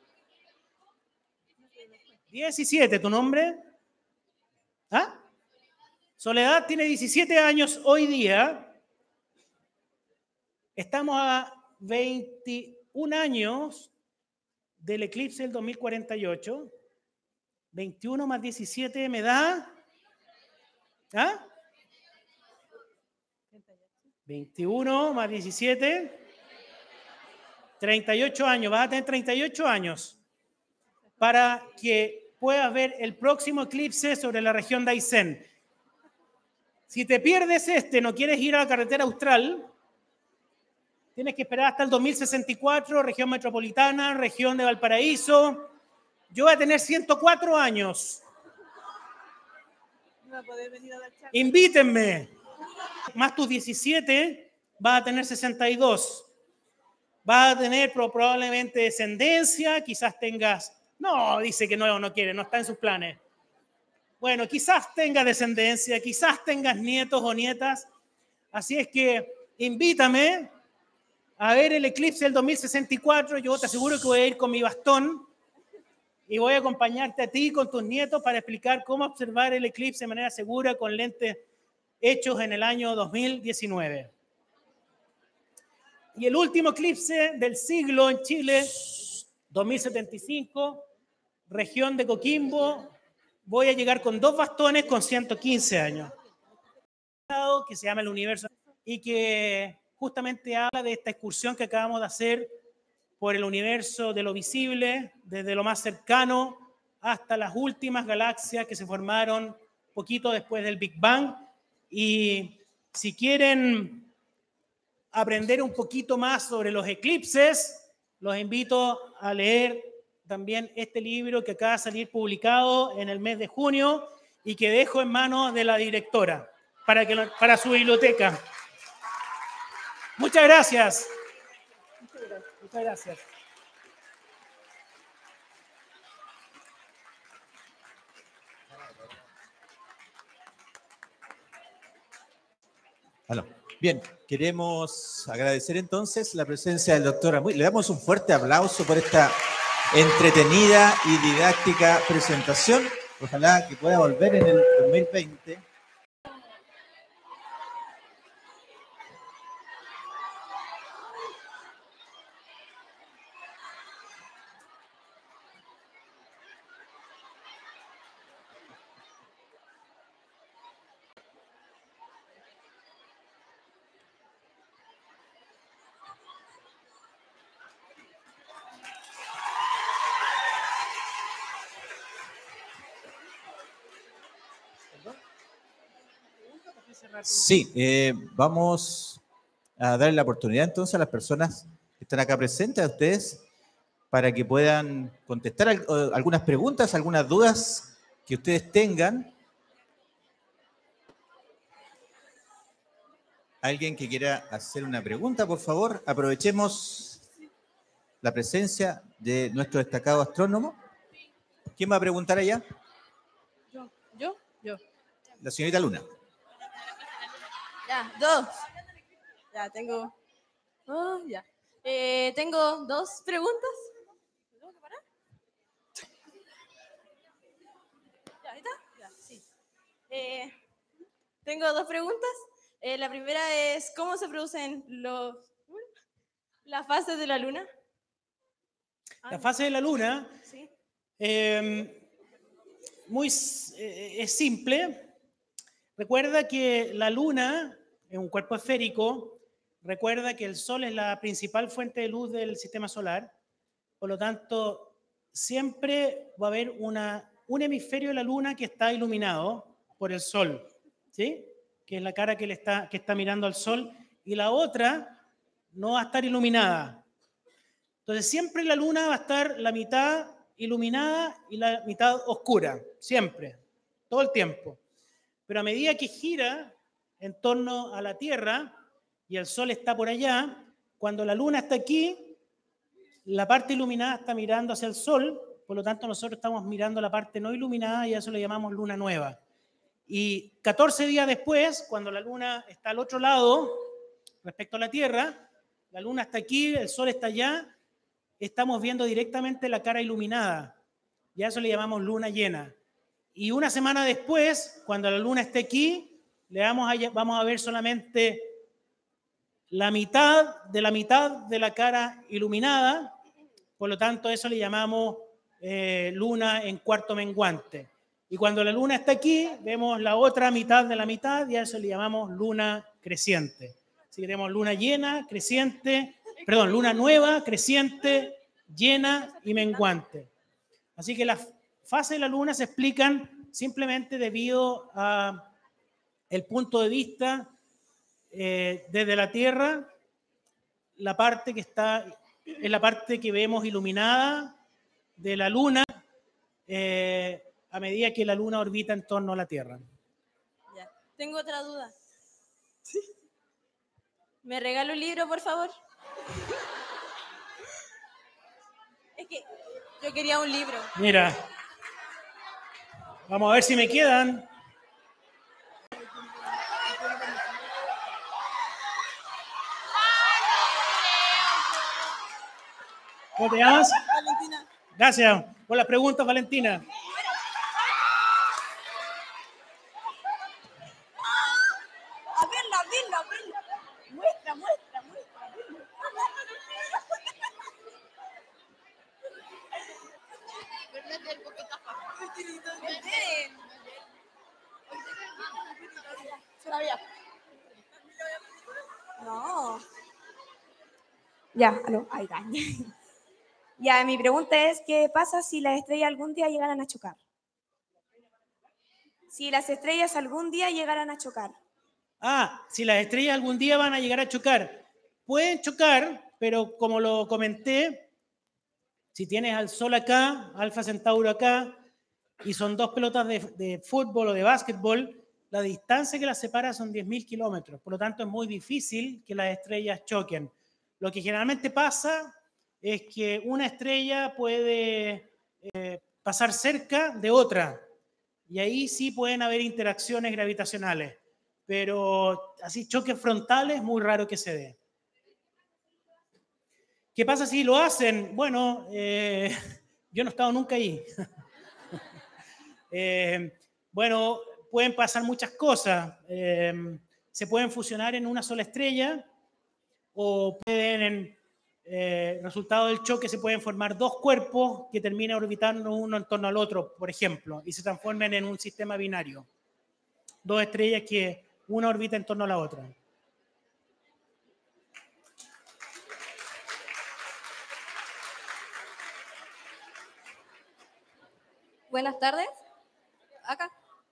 diecisiete, ¿tu nombre? ¿Ah? Soledad tiene diecisiete años hoy día. Estamos a veintiún años del eclipse del dos mil cuarenta y ocho. veintiuno más diecisiete me da... ¿Ah? veintiuno más diecisiete... treinta y ocho años, vas a tener treinta y ocho años para que puedas ver el próximo eclipse sobre la región de Aysén. Si te pierdes este, no quieres ir a la carretera austral, tienes que esperar hasta el dos mil sesenta y cuatro, región metropolitana, región de Valparaíso. Yo voy a tener ciento cuatro años. No va a poder venir a dar charla. Invítenme. Más tus diecisiete, vas a tener sesenta y dos. Vas a tener probablemente descendencia, quizás tengas... No, dice que no, no quiere, no está en sus planes. Bueno, quizás tengas descendencia, quizás tengas nietos o nietas. Así es que invítame a ver el eclipse del dos mil sesenta y cuatro. Yo te aseguro que voy a ir con mi bastón y voy a acompañarte a ti con tus nietos para explicar cómo observar el eclipse de manera segura con lentes hechos en el año dos mil diecinueve. Y el último eclipse del siglo en Chile, dos mil setenta y cinco, región de Coquimbo. Voy a llegar con dos bastones con ciento quince años. Que se llama El Universo y que justamente habla de esta excursión que acabamos de hacer por el universo de lo visible, desde lo más cercano hasta las últimas galaxias que se formaron poquito después del Big Bang. Y si quieren aprender un poquito más sobre los eclipses, los invito a leer también este libro que acaba de salir publicado en el mes de junio y que dejo en manos de la directora para, que, para su biblioteca. Muchas gracias. Muchas gracias. Bueno, bien, queremos agradecer entonces la presencia del doctor Amuy. Le damos un fuerte aplauso por esta entretenida y didáctica presentación. Ojalá que pueda volver en el dos mil veinte. Sí, eh, vamos a darle la oportunidad entonces a las personas que están acá presentes, a ustedes, para que puedan contestar algunas preguntas, algunas dudas que ustedes tengan. ¿Alguien que quiera hacer una pregunta, por favor? Aprovechemos la presencia de nuestro destacado astrónomo. ¿Quién va a preguntar allá? Yo, yo, yo. La señorita Luna. Ya, dos. Ya, tengo... Oh, ya. Eh, tengo dos preguntas. ¿Me tengo que parar? ¿Ya, ahí está? Ya, sí. Eh, tengo dos preguntas. Eh, la primera es, ¿cómo se producen los, las fases de la luna? La fase de la luna Sí. eh, muy, eh, es simple. Recuerda que la Luna es un cuerpo esférico, recuerda que el Sol es la principal fuente de luz del sistema solar, por lo tanto, siempre va a haber una, un hemisferio de la Luna que está iluminado por el Sol, ¿sí? Que es la cara que, le está, que está mirando al Sol, y la otra no va a estar iluminada. Entonces, siempre la Luna va a estar la mitad iluminada y la mitad oscura, siempre, todo el tiempo. Pero a medida que gira en torno a la Tierra y el Sol está por allá, cuando la Luna está aquí, la parte iluminada está mirando hacia el Sol, por lo tanto nosotros estamos mirando la parte no iluminada y a eso le llamamos luna nueva. Y catorce días después, cuando la Luna está al otro lado, respecto a la Tierra, la Luna está aquí, el Sol está allá, estamos viendo directamente la cara iluminada y a eso le llamamos luna llena. Y una semana después, cuando la Luna esté aquí, le vamos a, vamos a ver solamente la mitad de la mitad de la cara iluminada, por lo tanto eso le llamamos eh, luna en cuarto menguante. Y cuando la Luna está aquí, vemos la otra mitad de la mitad y a eso le llamamos luna creciente. Así que tenemos luna llena, creciente, perdón, luna nueva, creciente, llena y menguante. Así que las fases de la Luna se explican simplemente debido a el punto de vista eh, desde la Tierra, la parte que está, es la parte que vemos iluminada de la Luna eh, a medida que la Luna orbita en torno a la Tierra. Ya. Tengo otra duda. ¿Sí? ¿Me regala un libro, por favor? Es que yo quería un libro. Mira, vamos a ver si me quedan. ¿Cómo te llamas? Valentina. Gracias por las preguntas, Valentina. A verla, a verla, a verla. Muestra, muestra, muestra. No. Ya, aló, ahí está. Ya, mi pregunta es, ¿qué pasa si las estrellas algún día llegaran a chocar? Si las estrellas algún día llegaran a chocar. Ah, si las estrellas algún día van a llegar a chocar. Pueden chocar, pero como lo comenté, si tienes al Sol acá, Alfa Centauro acá, y son dos pelotas de, de fútbol o de básquetbol, la distancia que las separa son diez mil kilómetros. Por lo tanto, es muy difícil que las estrellas choquen. Lo que generalmente pasa es que una estrella puede eh, pasar cerca de otra, y ahí sí pueden haber interacciones gravitacionales, pero así choques frontales, muy raro que se dé. ¿Qué pasa si lo hacen? Bueno, eh, yo no he estado nunca ahí. eh, bueno, pueden pasar muchas cosas. Eh, se pueden fusionar en una sola estrella o pueden, eh, resultado del choque, se pueden formar dos cuerpos que terminan orbitando uno en torno al otro, por ejemplo, y se transformen en un sistema binario. Dos estrellas que una orbita en torno a la otra. Buenas tardes. Acá.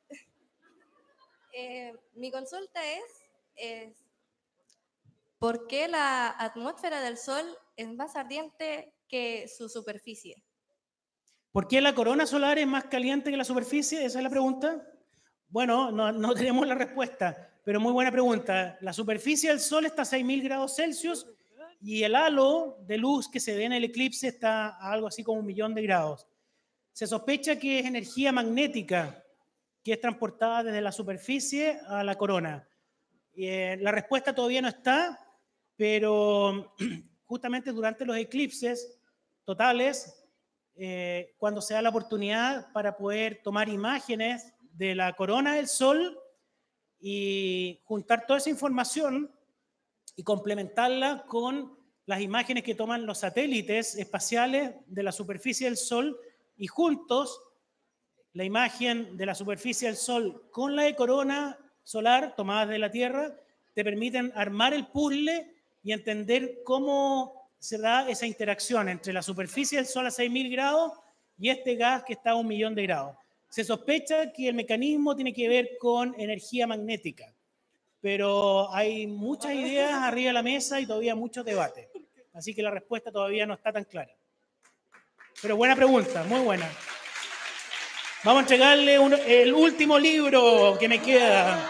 Eh, mi consulta es, es, ¿por qué la atmósfera del Sol es más ardiente que su superficie? ¿Por qué la corona solar es más caliente que la superficie? Esa es la pregunta. Bueno, no, no tenemos la respuesta, pero muy buena pregunta. La superficie del Sol está a seis mil grados Celsius y el halo de luz que se ve en el eclipse está a algo así como un millón de grados. Se sospecha que es energía magnética que es transportada desde la superficie a la corona. Eh, la respuesta todavía no está, pero justamente durante los eclipses totales, eh, cuando se da la oportunidad para poder tomar imágenes de la corona del Sol y juntar toda esa información y complementarla con las imágenes que toman los satélites espaciales de la superficie del Sol, y juntos la imagen de la superficie del Sol con la de corona solar tomadas de la Tierra te permiten armar el puzzle y entender cómo se da esa interacción entre la superficie del Sol a seis mil grados y este gas que está a un millón de grados. Se sospecha que el mecanismo tiene que ver con energía magnética, pero hay muchas ideas arriba de la mesa y todavía mucho debate. Así que la respuesta todavía no está tan clara. Pero buena pregunta, muy buena. Vamos a entregarle un, el último libro que me queda.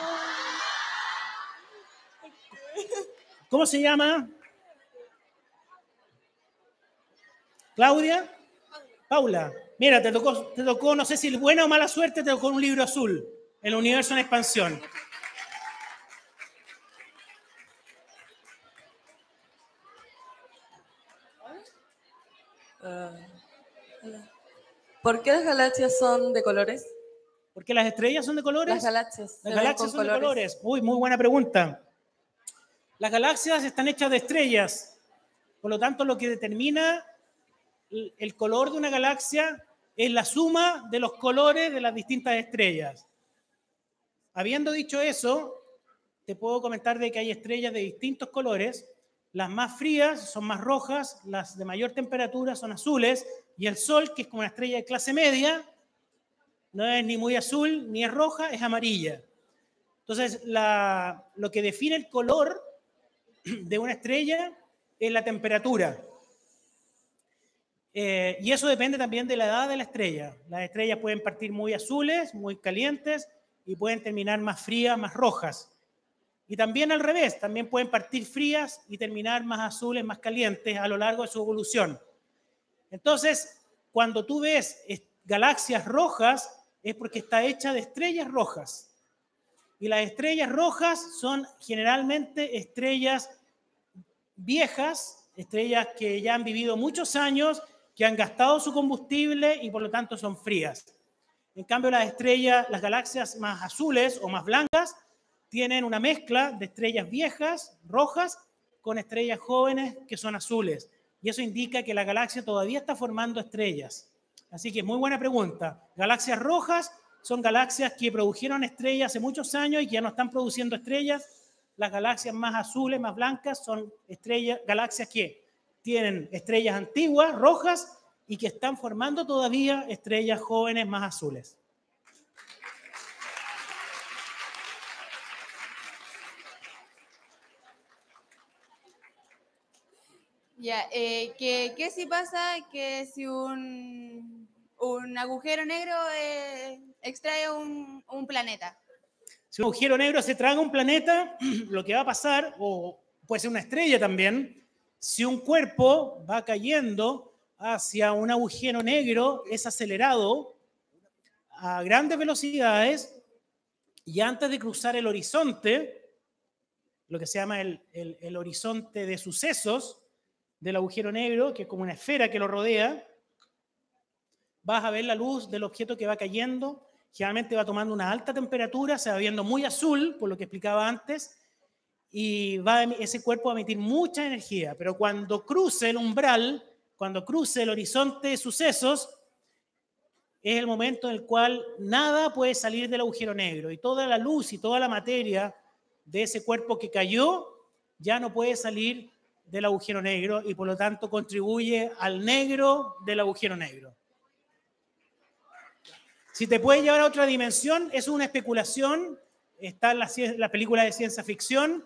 ¿Cómo se llama? ¿Claudia? Paula. Mira, te tocó, te tocó, no sé si buena o mala suerte, te tocó un libro azul, El universo en expansión. Uh, ¿Por qué las galaxias son de colores? ¿Por qué las estrellas son de colores? Las galaxias. Las galaxias son colores. de colores. Uy, muy buena pregunta. Las galaxias están hechas de estrellas. Por lo tanto, lo que determina el color de una galaxia es la suma de los colores de las distintas estrellas. Habiendo dicho eso, te puedo comentar de que hay estrellas de distintos colores. Las más frías son más rojas, las de mayor temperatura son azules, y el Sol, que es como una estrella de clase media, no es ni muy azul ni es roja, es amarilla. Entonces, la, lo que define el color de una estrella es la temperatura. Eh, y eso depende también de la edad de la estrella. Las estrellas pueden partir muy azules, muy calientes, y pueden terminar más frías, más rojas. Y también al revés, también pueden partir frías y terminar más azules, más calientes a lo largo de su evolución. Entonces, cuando tú ves galaxias rojas, es porque está hecha de estrellas rojas. Y las estrellas rojas son generalmente estrellas viejas, estrellas que ya han vivido muchos años, que han gastado su combustible y por lo tanto son frías. En cambio, las estrellas, las galaxias más azules o más blancas, tienen una mezcla de estrellas viejas, rojas, con estrellas jóvenes que son azules. Y eso indica que la galaxia todavía está formando estrellas. Así que muy buena pregunta. Galaxias rojas son galaxias que produjeron estrellas hace muchos años y que ya no están produciendo estrellas. Las galaxias más azules, más blancas, son estrellas, galaxias que tienen estrellas antiguas, rojas, y que están formando todavía estrellas jóvenes más azules. Ya, eh, ¿qué, ¿qué si pasa que si un, un agujero negro eh, extrae un, un planeta? Si un agujero negro se traga un planeta, lo que va a pasar, o puede ser una estrella también, si un cuerpo va cayendo hacia un agujero negro, es acelerado a grandes velocidades y antes de cruzar el horizonte, lo que se llama el, el, el horizonte de sucesos del agujero negro, que es como una esfera que lo rodea, vas a ver la luz del objeto que va cayendo. Generalmente va tomando una alta temperatura, se va viendo muy azul, por lo que explicaba antes, y va, ese cuerpo va a emitir mucha energía. Pero cuando cruce el umbral, cuando cruce el horizonte de sucesos, es el momento en el cual nada puede salir del agujero negro y toda la luz y toda la materia de ese cuerpo que cayó ya no puede salir del agujero negro y por lo tanto contribuye al negro del agujero negro. Si te puede llevar a otra dimensión, eso es una especulación, está en la, la película de ciencia ficción.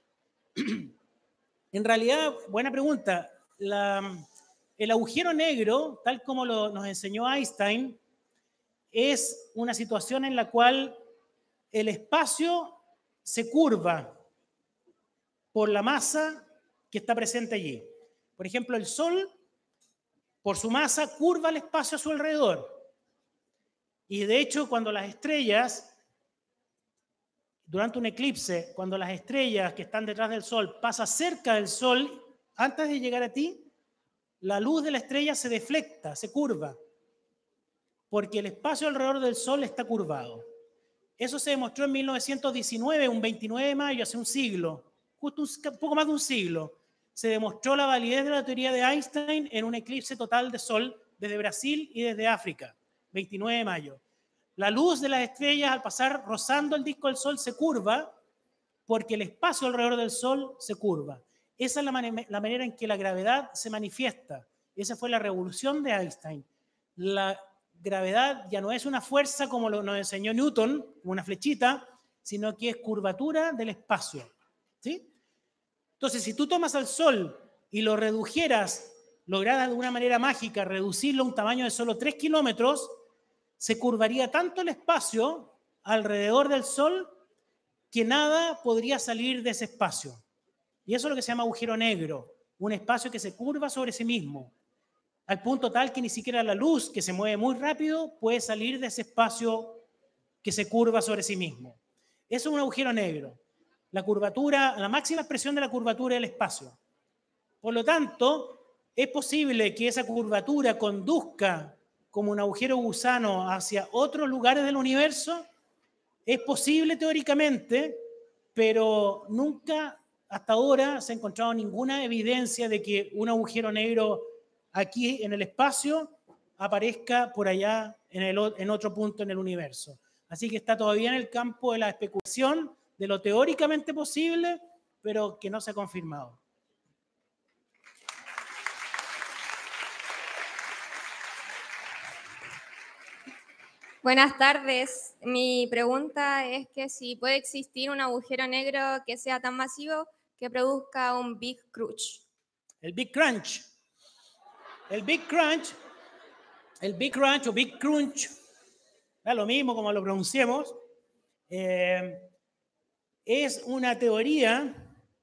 En realidad, buena pregunta, la, el agujero negro, tal como lo, nos enseñó Einstein, es una situación en la cual el espacio se curva por la masa que está presente allí. Por ejemplo, el Sol, por su masa, curva el espacio a su alrededor. Y de hecho, cuando las estrellas, durante un eclipse, cuando las estrellas que están detrás del Sol pasan cerca del Sol, antes de llegar a ti, la luz de la estrella se deflecta, se curva, porque el espacio alrededor del Sol está curvado. Eso se demostró en mil novecientos diecinueve, un veintinueve de mayo, hace un siglo, justo un poco más de un siglo. Se demostró la validez de la teoría de Einstein en un eclipse total de Sol desde Brasil y desde África, veintinueve de mayo. La luz de las estrellas al pasar rozando el disco del Sol se curva porque el espacio alrededor del Sol se curva. Esa es la, man la manera en que la gravedad se manifiesta. Esa fue la revolución de Einstein. La gravedad ya no es una fuerza como lo, nos enseñó Newton, como una flechita, sino que es curvatura del espacio. ¿Sí? Entonces, si tú tomas al Sol y lo redujeras, lograras de una manera mágica reducirlo a un tamaño de solo tres kilómetros, se curvaría tanto el espacio alrededor del Sol que nada podría salir de ese espacio. Y eso es lo que se llama agujero negro, un espacio que se curva sobre sí mismo, al punto tal que ni siquiera la luz, que se mueve muy rápido, puede salir de ese espacio que se curva sobre sí mismo. Eso es un agujero negro. La curvatura, la máxima expresión de la curvatura del espacio. Por lo tanto, es posible que esa curvatura conduzca como un agujero gusano hacia otros lugares del universo. Es posible teóricamente, pero nunca hasta ahora se ha encontrado ninguna evidencia de que un agujero negro aquí en el espacio aparezca por allá en, el, en otro punto en el universo. Así que está todavía en el campo de la especulación, de lo teóricamente posible, pero que no se ha confirmado. Buenas tardes. Mi pregunta es que si puede existir un agujero negro que sea tan masivo que produzca un Big Crunch. El Big Crunch. El Big Crunch, el Big Crunch o Big Crunch, da lo mismo como lo pronunciemos, eh, es una teoría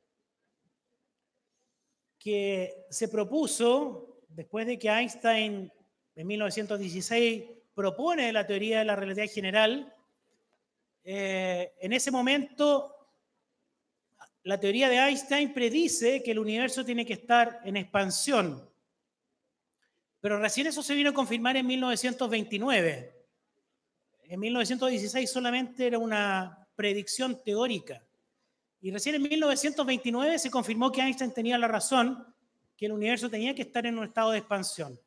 que se propuso después de que Einstein en mil novecientos dieciséis propone la teoría de la relatividad general. Eh, en ese momento, la teoría de Einstein predice que el universo tiene que estar en expansión. Pero recién eso se vino a confirmar en mil novecientos veintinueve. En mil novecientos dieciséis solamente era una predicción teórica. Y recién en mil novecientos veintinueve se confirmó que Einstein tenía la razón, que el universo tenía que estar en un estado de expansión.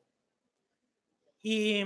Y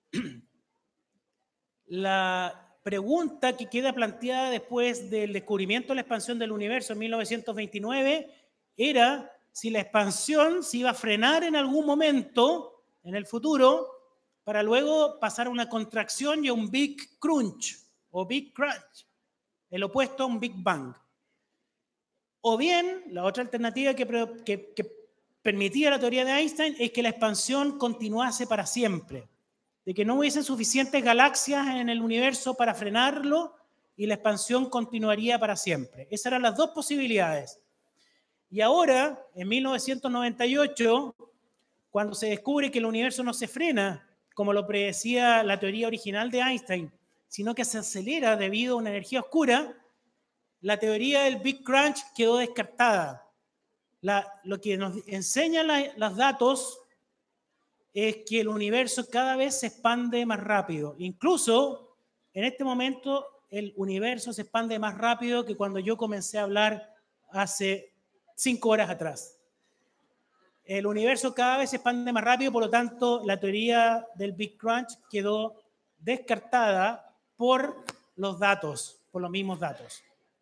la pregunta que queda planteada después del descubrimiento de la expansión del universo en mil novecientos veintinueve era si la expansión se iba a frenar en algún momento en el futuro para luego pasar a una contracción y a un Big Crunch o Big Crunch, el opuesto a un Big Bang. O bien, la otra alternativa que, que, que permitía la teoría de Einstein es que la expansión continuase para siempre, de que no hubiesen suficientes galaxias en el universo para frenarlo y la expansión continuaría para siempre. Esas eran las dos posibilidades. Y ahora, en mil novecientos noventa y ocho, cuando se descubre que el universo no se frena, como lo predecía la teoría original de Einstein, sino que se acelera debido a una energía oscura, la teoría del Big Crunch quedó descartada. La, lo que nos enseñan la, los datos es que el universo cada vez se expande más rápido. Incluso, en este momento, el universo se expande más rápido que cuando yo comencé a hablar hace cinco horas atrás. El universo cada vez se expande más rápido, por lo tanto, la teoría del Big Crunch quedó descartada por los datos, por los mismos datos.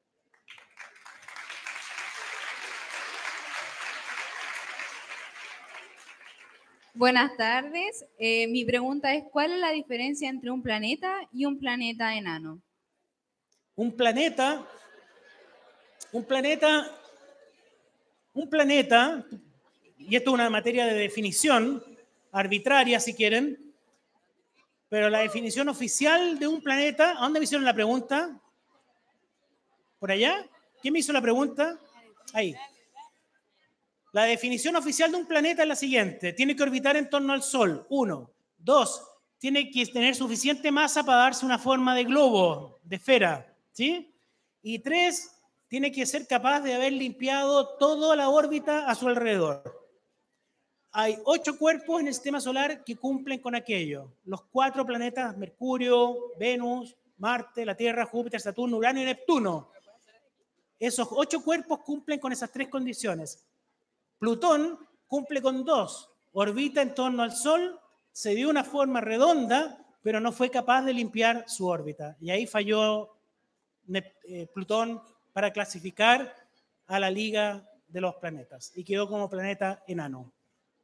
Buenas tardes. Eh, mi pregunta es, ¿cuál es la diferencia entre un planeta y un planeta enano? Un planeta, un planeta, un planeta, y esto es una materia de definición arbitraria, si quieren, pero la definición oficial de un planeta, ¿a dónde me hicieron la pregunta? ¿Por allá? ¿Quién me hizo la pregunta? Ahí. La definición oficial de un planeta es la siguiente: tiene que orbitar en torno al Sol, uno. Dos, tiene que tener suficiente masa para darse una forma de globo, de esfera, ¿sí? Y tres, tiene que ser capaz de haber limpiado toda la órbita a su alrededor. Hay ocho cuerpos en el sistema solar que cumplen con aquello. Los cuatro planetas: Mercurio, Venus, Marte, la Tierra, Júpiter, Saturno, Urano y Neptuno. Esos ocho cuerpos cumplen con esas tres condiciones. Plutón cumple con dos, orbita en torno al Sol, se dio una forma redonda, pero no fue capaz de limpiar su órbita. Y ahí falló eh, Plutón para clasificar a la Liga de los Planetas y quedó como planeta enano.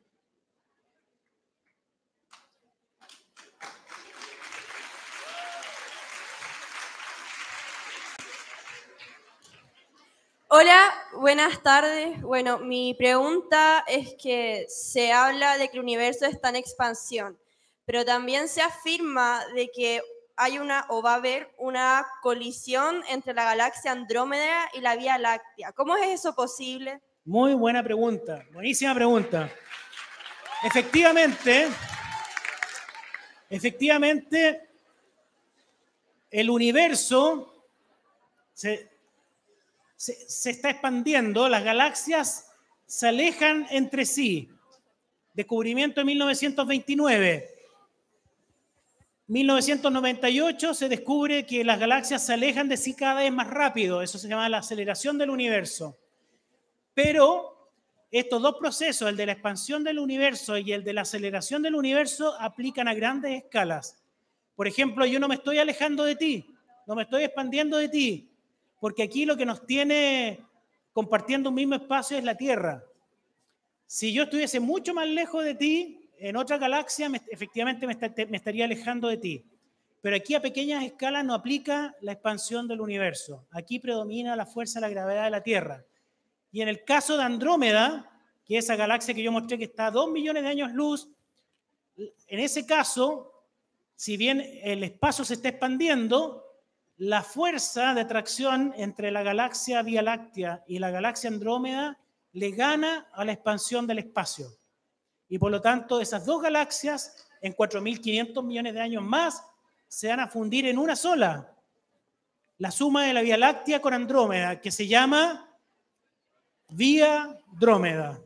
Hola, buenas tardes. Bueno, mi pregunta es que se habla de que el universo está en expansión, pero también se afirma de que hay una o va a haber una colisión entre la galaxia Andrómeda y la Vía Láctea. ¿Cómo es eso posible? Muy buena pregunta, buenísima pregunta. Efectivamente, efectivamente, el universo se... Se, se está expandiendo, las galaxias se alejan entre sí. Descubrimiento de mil novecientos veintinueve. mil novecientos noventa y ocho se descubre que las galaxias se alejan de sí cada vez más rápido. Eso se llama la aceleración del universo. Pero estos dos procesos, el de la expansión del universo y el de la aceleración del universo, aplican a grandes escalas. Por ejemplo, yo no me estoy alejando de ti, no me estoy expandiendo de ti, porque aquí lo que nos tiene compartiendo un mismo espacio es la Tierra. Si yo estuviese mucho más lejos de ti, en otra galaxia, me, efectivamente me, está, me estaría alejando de ti. Pero aquí a pequeñas escalas no aplica la expansión del universo. Aquí predomina la fuerza de la gravedad de la Tierra. Y en el caso de Andrómeda, que es esa galaxia que yo mostré que está a dos millones de años luz, en ese caso, si bien el espacio se está expandiendo, la fuerza de atracción entre la galaxia Vía Láctea y la galaxia Andrómeda le gana a la expansión del espacio. Y por lo tanto, esas dos galaxias, en cuatro mil quinientos millones de años más, se van a fundir en una sola. La suma de la Vía Láctea con Andrómeda, que se llama Vía Drómeda.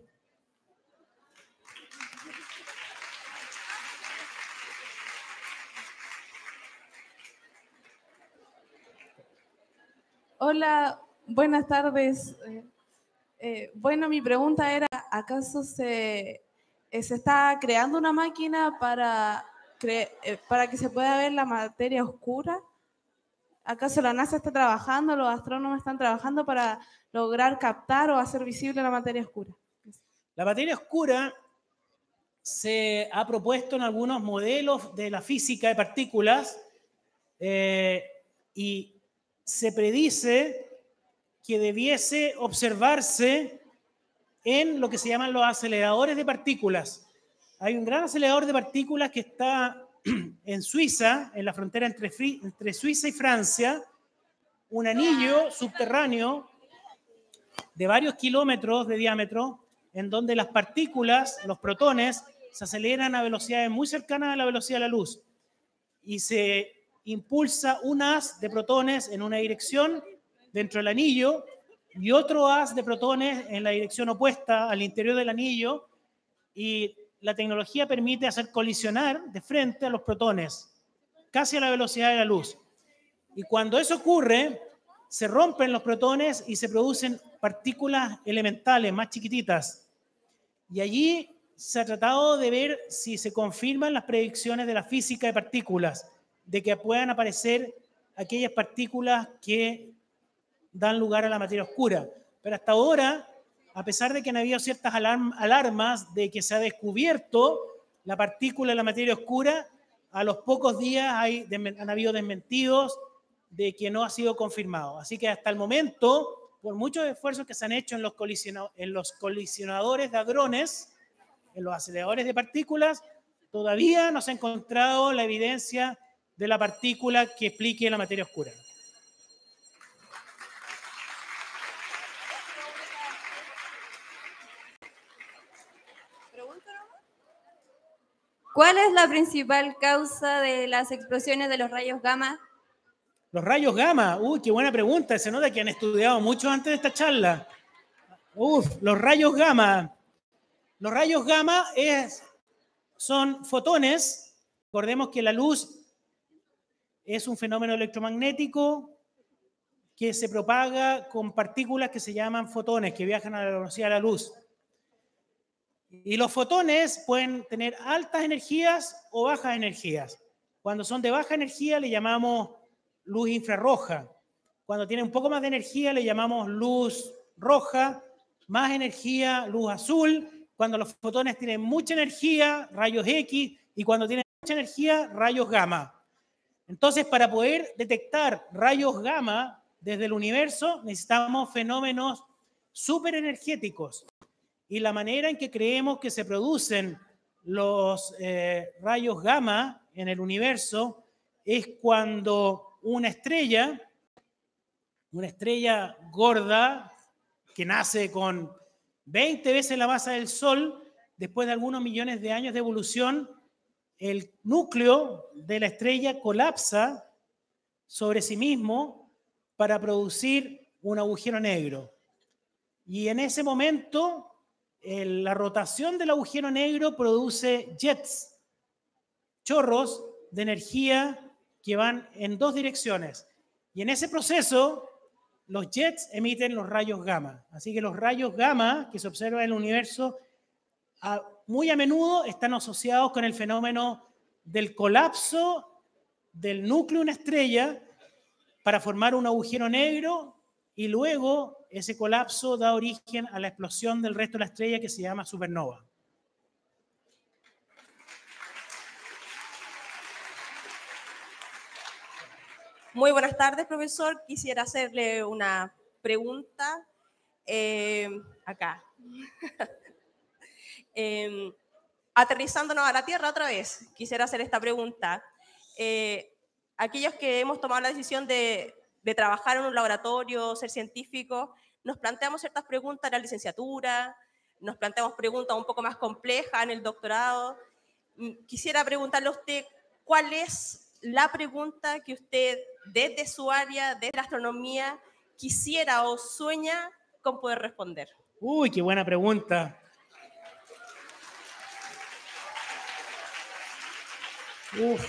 Hola, buenas tardes. Eh, eh, bueno, mi pregunta era, ¿acaso se, eh, se está creando una máquina para, cre eh, para que se pueda ver la materia oscura? ¿Acaso la NASA está trabajando, los astrónomos están trabajando para lograr captar o hacer visible la materia oscura? La materia oscura se ha propuesto en algunos modelos de la física de partículas eh, y se predice que debiese observarse en lo que se llaman los aceleradores de partículas. Hay un gran acelerador de partículas que está en Suiza, en la frontera entre, entre Suiza y Francia, un anillo subterráneo de varios kilómetros de diámetro, en donde las partículas, los protones, se aceleran a velocidades muy cercanas a la velocidad de la luz y se impulsa un haz de protones en una dirección dentro del anillo y otro haz de protones en la dirección opuesta al interior del anillo, y la tecnología permite hacer colisionar de frente a los protones casi a la velocidad de la luz. Y cuando eso ocurre, se rompen los protones y se producen partículas elementales más chiquititas. Y allí se ha tratado de ver si se confirman las predicciones de la física de partículas, de que puedan aparecer aquellas partículas que dan lugar a la materia oscura. Pero hasta ahora, a pesar de que han habido ciertas alarm- alarmas de que se ha descubierto la partícula de la materia oscura, a los pocos días hay, han habido desmentidos de que no ha sido confirmado. Así que hasta el momento, por muchos esfuerzos que se han hecho en los, colisiona- en los colisionadores de hadrones, en los aceleradores de partículas, todavía no se ha encontrado la evidencia de la partícula que explique la materia oscura. ¿Cuál es la principal causa de las explosiones de los rayos gamma? Los rayos gamma, uy, qué buena pregunta. Se nota que han estudiado mucho antes de esta charla. Uf, los rayos gamma. Los rayos gamma es, son fotones. Recordemos que la luz es un fenómeno electromagnético que se propaga con partículas que se llaman fotones, que viajan a la velocidad de la luz. Y los fotones pueden tener altas energías o bajas energías. Cuando son de baja energía le llamamos luz infrarroja. Cuando tienen un poco más de energía le llamamos luz roja, más energía, luz azul. Cuando los fotones tienen mucha energía, rayos X, y cuando tienen mucha energía, rayos gamma. Entonces, para poder detectar rayos gamma desde el universo, necesitamos fenómenos superenergéticos. Y la manera en que creemos que se producen los eh, rayos gamma en el universo es cuando una estrella, una estrella gorda que nace con veinte veces la masa del Sol, después de algunos millones de años de evolución, el núcleo de la estrella colapsa sobre sí mismo para producir un agujero negro. Y en ese momento, el, la rotación del agujero negro produce jets, chorros de energía que van en dos direcciones. Y en ese proceso, los jets emiten los rayos gamma. Así que los rayos gamma que se observan en el universo a, muy a menudo están asociados con el fenómeno del colapso del núcleo de una estrella para formar un agujero negro y luego ese colapso da origen a la explosión del resto de la estrella que se llama supernova. Muy buenas tardes, profesor. Quisiera hacerle una pregunta. Eh, acá. eh, aterrizándonos a la Tierra otra vez, quisiera hacer esta pregunta. Eh, aquellos que hemos tomado la decisión de, de trabajar en un laboratorio, ser científicos, nos planteamos ciertas preguntas en la licenciatura, nos planteamos preguntas un poco más complejas en el doctorado. Quisiera preguntarle a usted, ¿cuál es la pregunta que usted, desde su área, desde la astronomía, quisiera o sueña con poder responder? Uy, qué buena pregunta. Uf.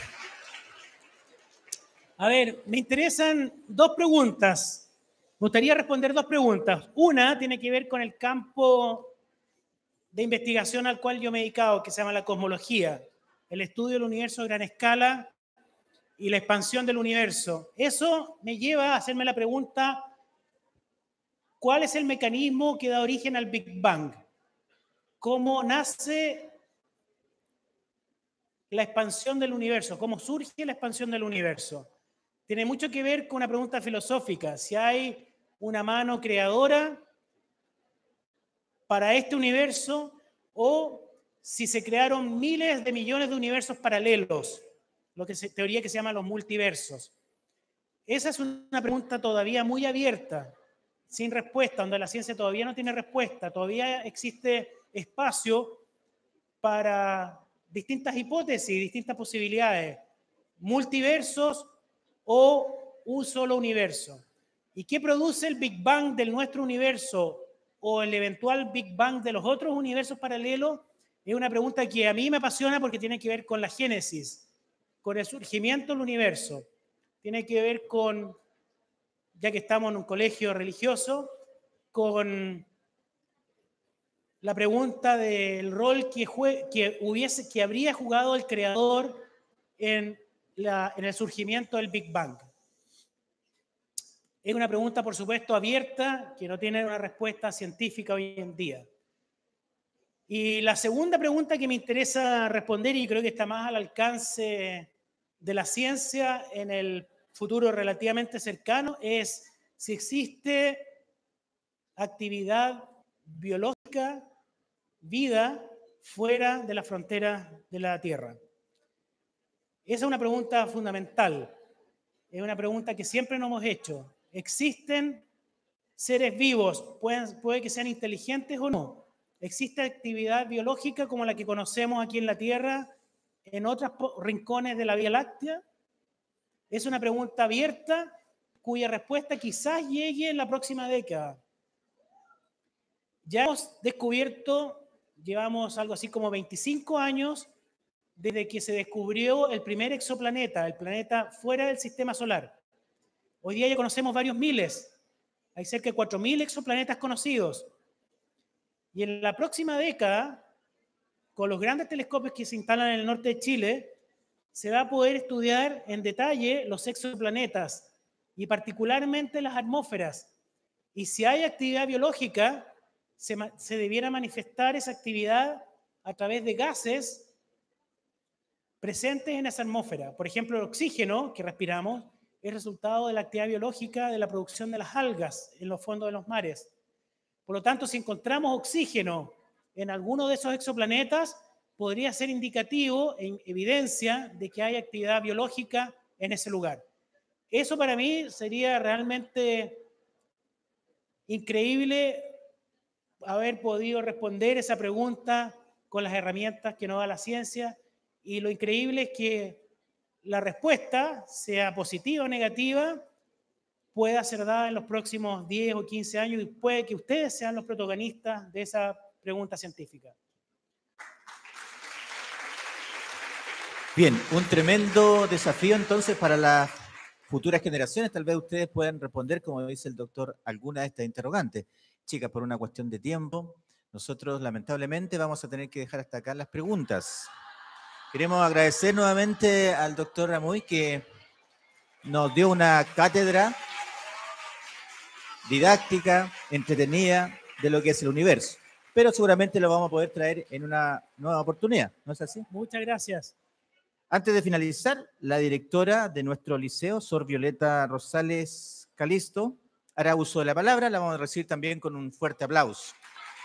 A ver, me interesan dos preguntas. Me gustaría responder dos preguntas. Una tiene que ver con el campo de investigación al cual yo me he dedicado, que se llama la cosmología, el estudio del universo a gran escala y la expansión del universo. Eso me lleva a hacerme la pregunta, ¿cuál es el mecanismo que da origen al Big Bang? ¿Cómo nace la expansión del universo? ¿Cómo surge la expansión del universo? Tiene mucho que ver con una pregunta filosófica. Si hay una mano creadora para este universo o si se crearon miles de millones de universos paralelos, lo que se, teoría que se llama los multiversos. Esa es una pregunta todavía muy abierta, sin respuesta, donde la ciencia todavía no tiene respuesta, todavía existe espacio para distintas hipótesis, distintas posibilidades, multiversos o un solo universo. ¿Y qué produce el Big Bang del nuestro universo o el eventual Big Bang de los otros universos paralelos? Es una pregunta que a mí me apasiona porque tiene que ver con la génesis, con el surgimiento del universo. Tiene que ver con, ya que estamos en un colegio religioso, con la pregunta del rol que, jue, que, hubiese, que habría jugado el creador en, la, en el surgimiento del Big Bang. Es una pregunta, por supuesto, abierta, que no tiene una respuesta científica hoy en día. Y la segunda pregunta que me interesa responder, y creo que está más al alcance de la ciencia en el futuro relativamente cercano, es si existe actividad biológica, vida, fuera de la frontera de la Tierra. Esa es una pregunta fundamental. Es una pregunta que siempre nos hemos hecho. ¿Existen seres vivos? Pueden, puede que sean inteligentes o no. ¿Existe actividad biológica como la que conocemos aquí en la Tierra, en otros rincones de la Vía Láctea? Es una pregunta abierta cuya respuesta quizás llegue en la próxima década. Ya hemos descubierto, llevamos algo así como veinticinco años desde que se descubrió el primer exoplaneta, el planeta fuera del sistema solar. Hoy día ya conocemos varios miles, hay cerca de cuatro mil exoplanetas conocidos. Y en la próxima década, con los grandes telescopios que se instalan en el norte de Chile, se va a poder estudiar en detalle los exoplanetas y particularmente las atmósferas. Y si hay actividad biológica, se, se debiera manifestar esa actividad a través de gases presentes en esa atmósfera. Por ejemplo, el oxígeno que respiramos es resultado de la actividad biológica de la producción de las algas en los fondos de los mares. Por lo tanto, si encontramos oxígeno en alguno de esos exoplanetas, podría ser indicativo en evidencia de que hay actividad biológica en ese lugar. Eso para mí sería realmente increíble haber podido responder esa pregunta con las herramientas que nos da la ciencia, y lo increíble es que la respuesta, sea positiva o negativa, pueda ser dada en los próximos diez o quince años y puede que ustedes sean los protagonistas de esa pregunta científica. Bien, un tremendo desafío entonces para las futuras generaciones. Tal vez ustedes puedan responder, como dice el doctor, alguna de estas interrogantes. Chicas, por una cuestión de tiempo, nosotros lamentablemente vamos a tener que dejar hasta acá las preguntas. Queremos agradecer nuevamente al doctor Amuy, que nos dio una cátedra didáctica, entretenida, de lo que es el universo. Pero seguramente lo vamos a poder traer en una nueva oportunidad, ¿no es así? Muchas gracias. Antes de finalizar, la directora de nuestro liceo, Sor Violeta Rosales Calisto, hará uso de la palabra. La vamos a recibir también con un fuerte aplauso.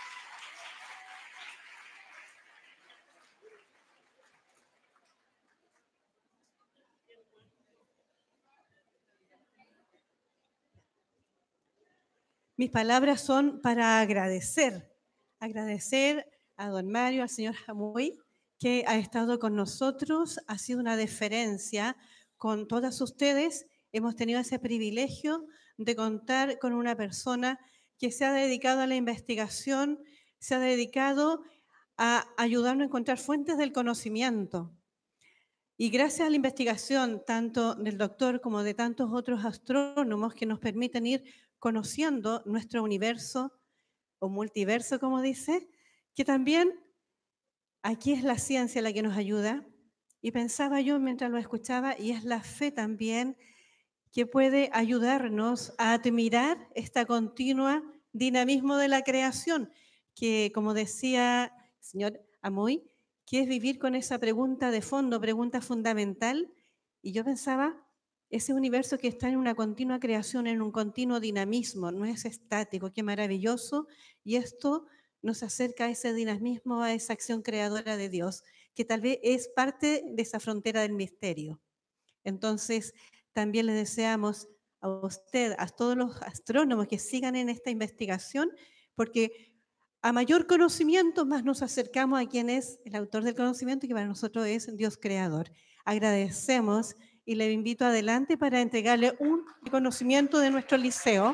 Mis palabras son para agradecer, agradecer a don Mario, al señor Amuy, que ha estado con nosotros, ha sido una deferencia con todas ustedes. Hemos tenido ese privilegio de contar con una persona que se ha dedicado a la investigación, se ha dedicado a ayudarnos a encontrar fuentes del conocimiento. Y gracias a la investigación, tanto del doctor como de tantos otros astrónomos que nos permiten ir conociendo nuestro universo, o multiverso, como dice, que también aquí es la ciencia la que nos ayuda. Y pensaba yo mientras lo escuchaba, y es la fe también que puede ayudarnos a admirar esta continua dinamismo de la creación, que, como decía el señor Amuy, que es vivir con esa pregunta de fondo, pregunta fundamental. Y yo pensaba, ese universo que está en una continua creación, en un continuo dinamismo, no es estático, qué maravilloso. Y esto nos acerca a ese dinamismo, a esa acción creadora de Dios, que tal vez es parte de esa frontera del misterio. Entonces, también le deseamos a usted, a todos los astrónomos que sigan en esta investigación, porque a mayor conocimiento, más nos acercamos a quien es el autor del conocimiento, que para nosotros es Dios creador. Agradecemos y le invito adelante para entregarle un reconocimiento de nuestro liceo.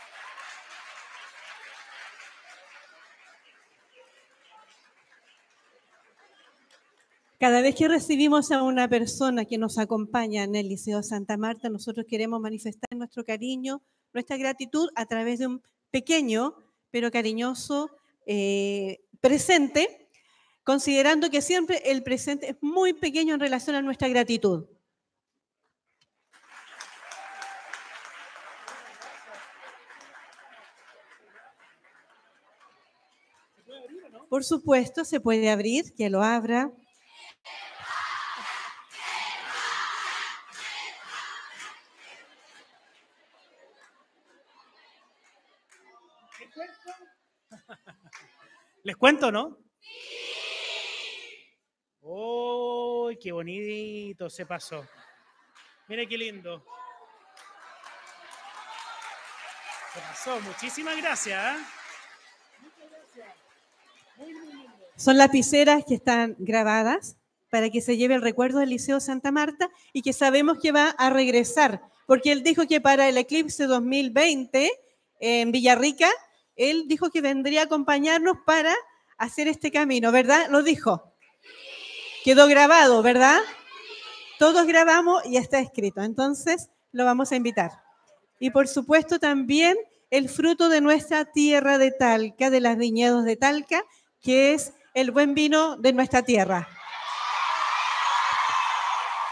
Cada vez que recibimos a una persona que nos acompaña en el Liceo Santa Marta, nosotros queremos manifestar nuestro cariño, nuestra gratitud a través de un pequeño pero cariñoso eh, presente, considerando que siempre el presente es muy pequeño en relación a nuestra gratitud. Por supuesto, se puede abrir, que lo abra. ¿Les cuento, no? ¡Oh, qué bonito se pasó! Mira qué lindo. Se pasó. Muchísimas gracias. ¿eh? Muchas gracias. Muy, muy lindo. Son lapiceras que están grabadas para que se lleve el recuerdo del Liceo Santa Marta y que sabemos que va a regresar, porque él dijo que para el eclipse dos mil veinte en Villarrica, él dijo que vendría a acompañarnos para hacer este camino, ¿verdad? Lo dijo. Quedó grabado, ¿verdad? Todos grabamos y está escrito. Entonces, lo vamos a invitar. Y por supuesto también el fruto de nuestra tierra de Talca, de las viñedos de Talca, que es el buen vino de nuestra tierra.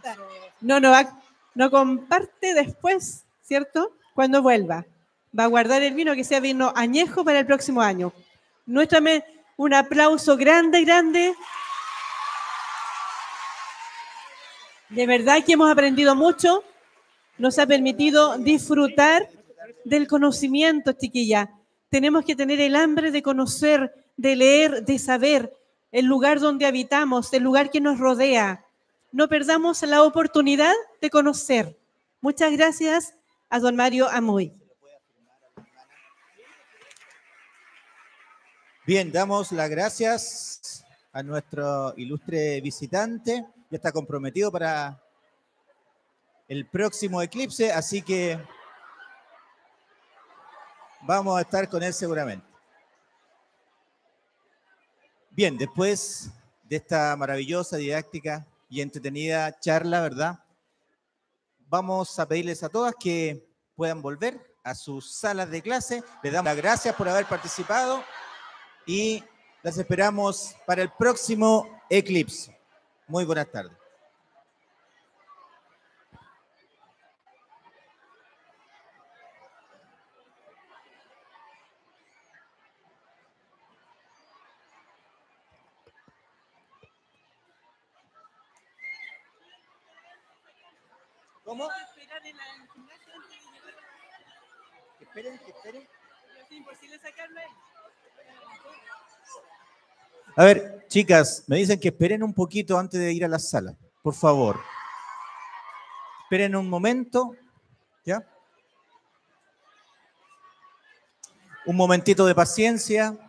No, no, va, no comparte después, ¿cierto? Cuando vuelva. Va a guardar el vino que sea vino añejo para el próximo año. Nuestra, un aplauso grande, grande. De verdad que hemos aprendido mucho. Nos ha permitido disfrutar del conocimiento, chiquilla. Tenemos que tener el hambre de conocer, de leer, de saber el lugar donde habitamos, el lugar que nos rodea. No perdamos la oportunidad de conocer. Muchas gracias a don Mario Amuy. Bien, damos las gracias a nuestro ilustre visitante. Ya está comprometido para el próximo eclipse, así que vamos a estar con él seguramente. Bien, después de esta maravillosa, didáctica y entretenida charla, ¿verdad? Vamos a pedirles a todas que puedan volver a sus salas de clase. Les damos las gracias por haber participado y las esperamos para el próximo eclipse. Muy buenas tardes. ¿Cómo? Que esperen, que esperen. Es imposible sacarlo ahí. A ver, chicas, me dicen que esperen un poquito antes de ir a la sala, por favor. Esperen un momento, ¿ya? Un momentito de paciencia.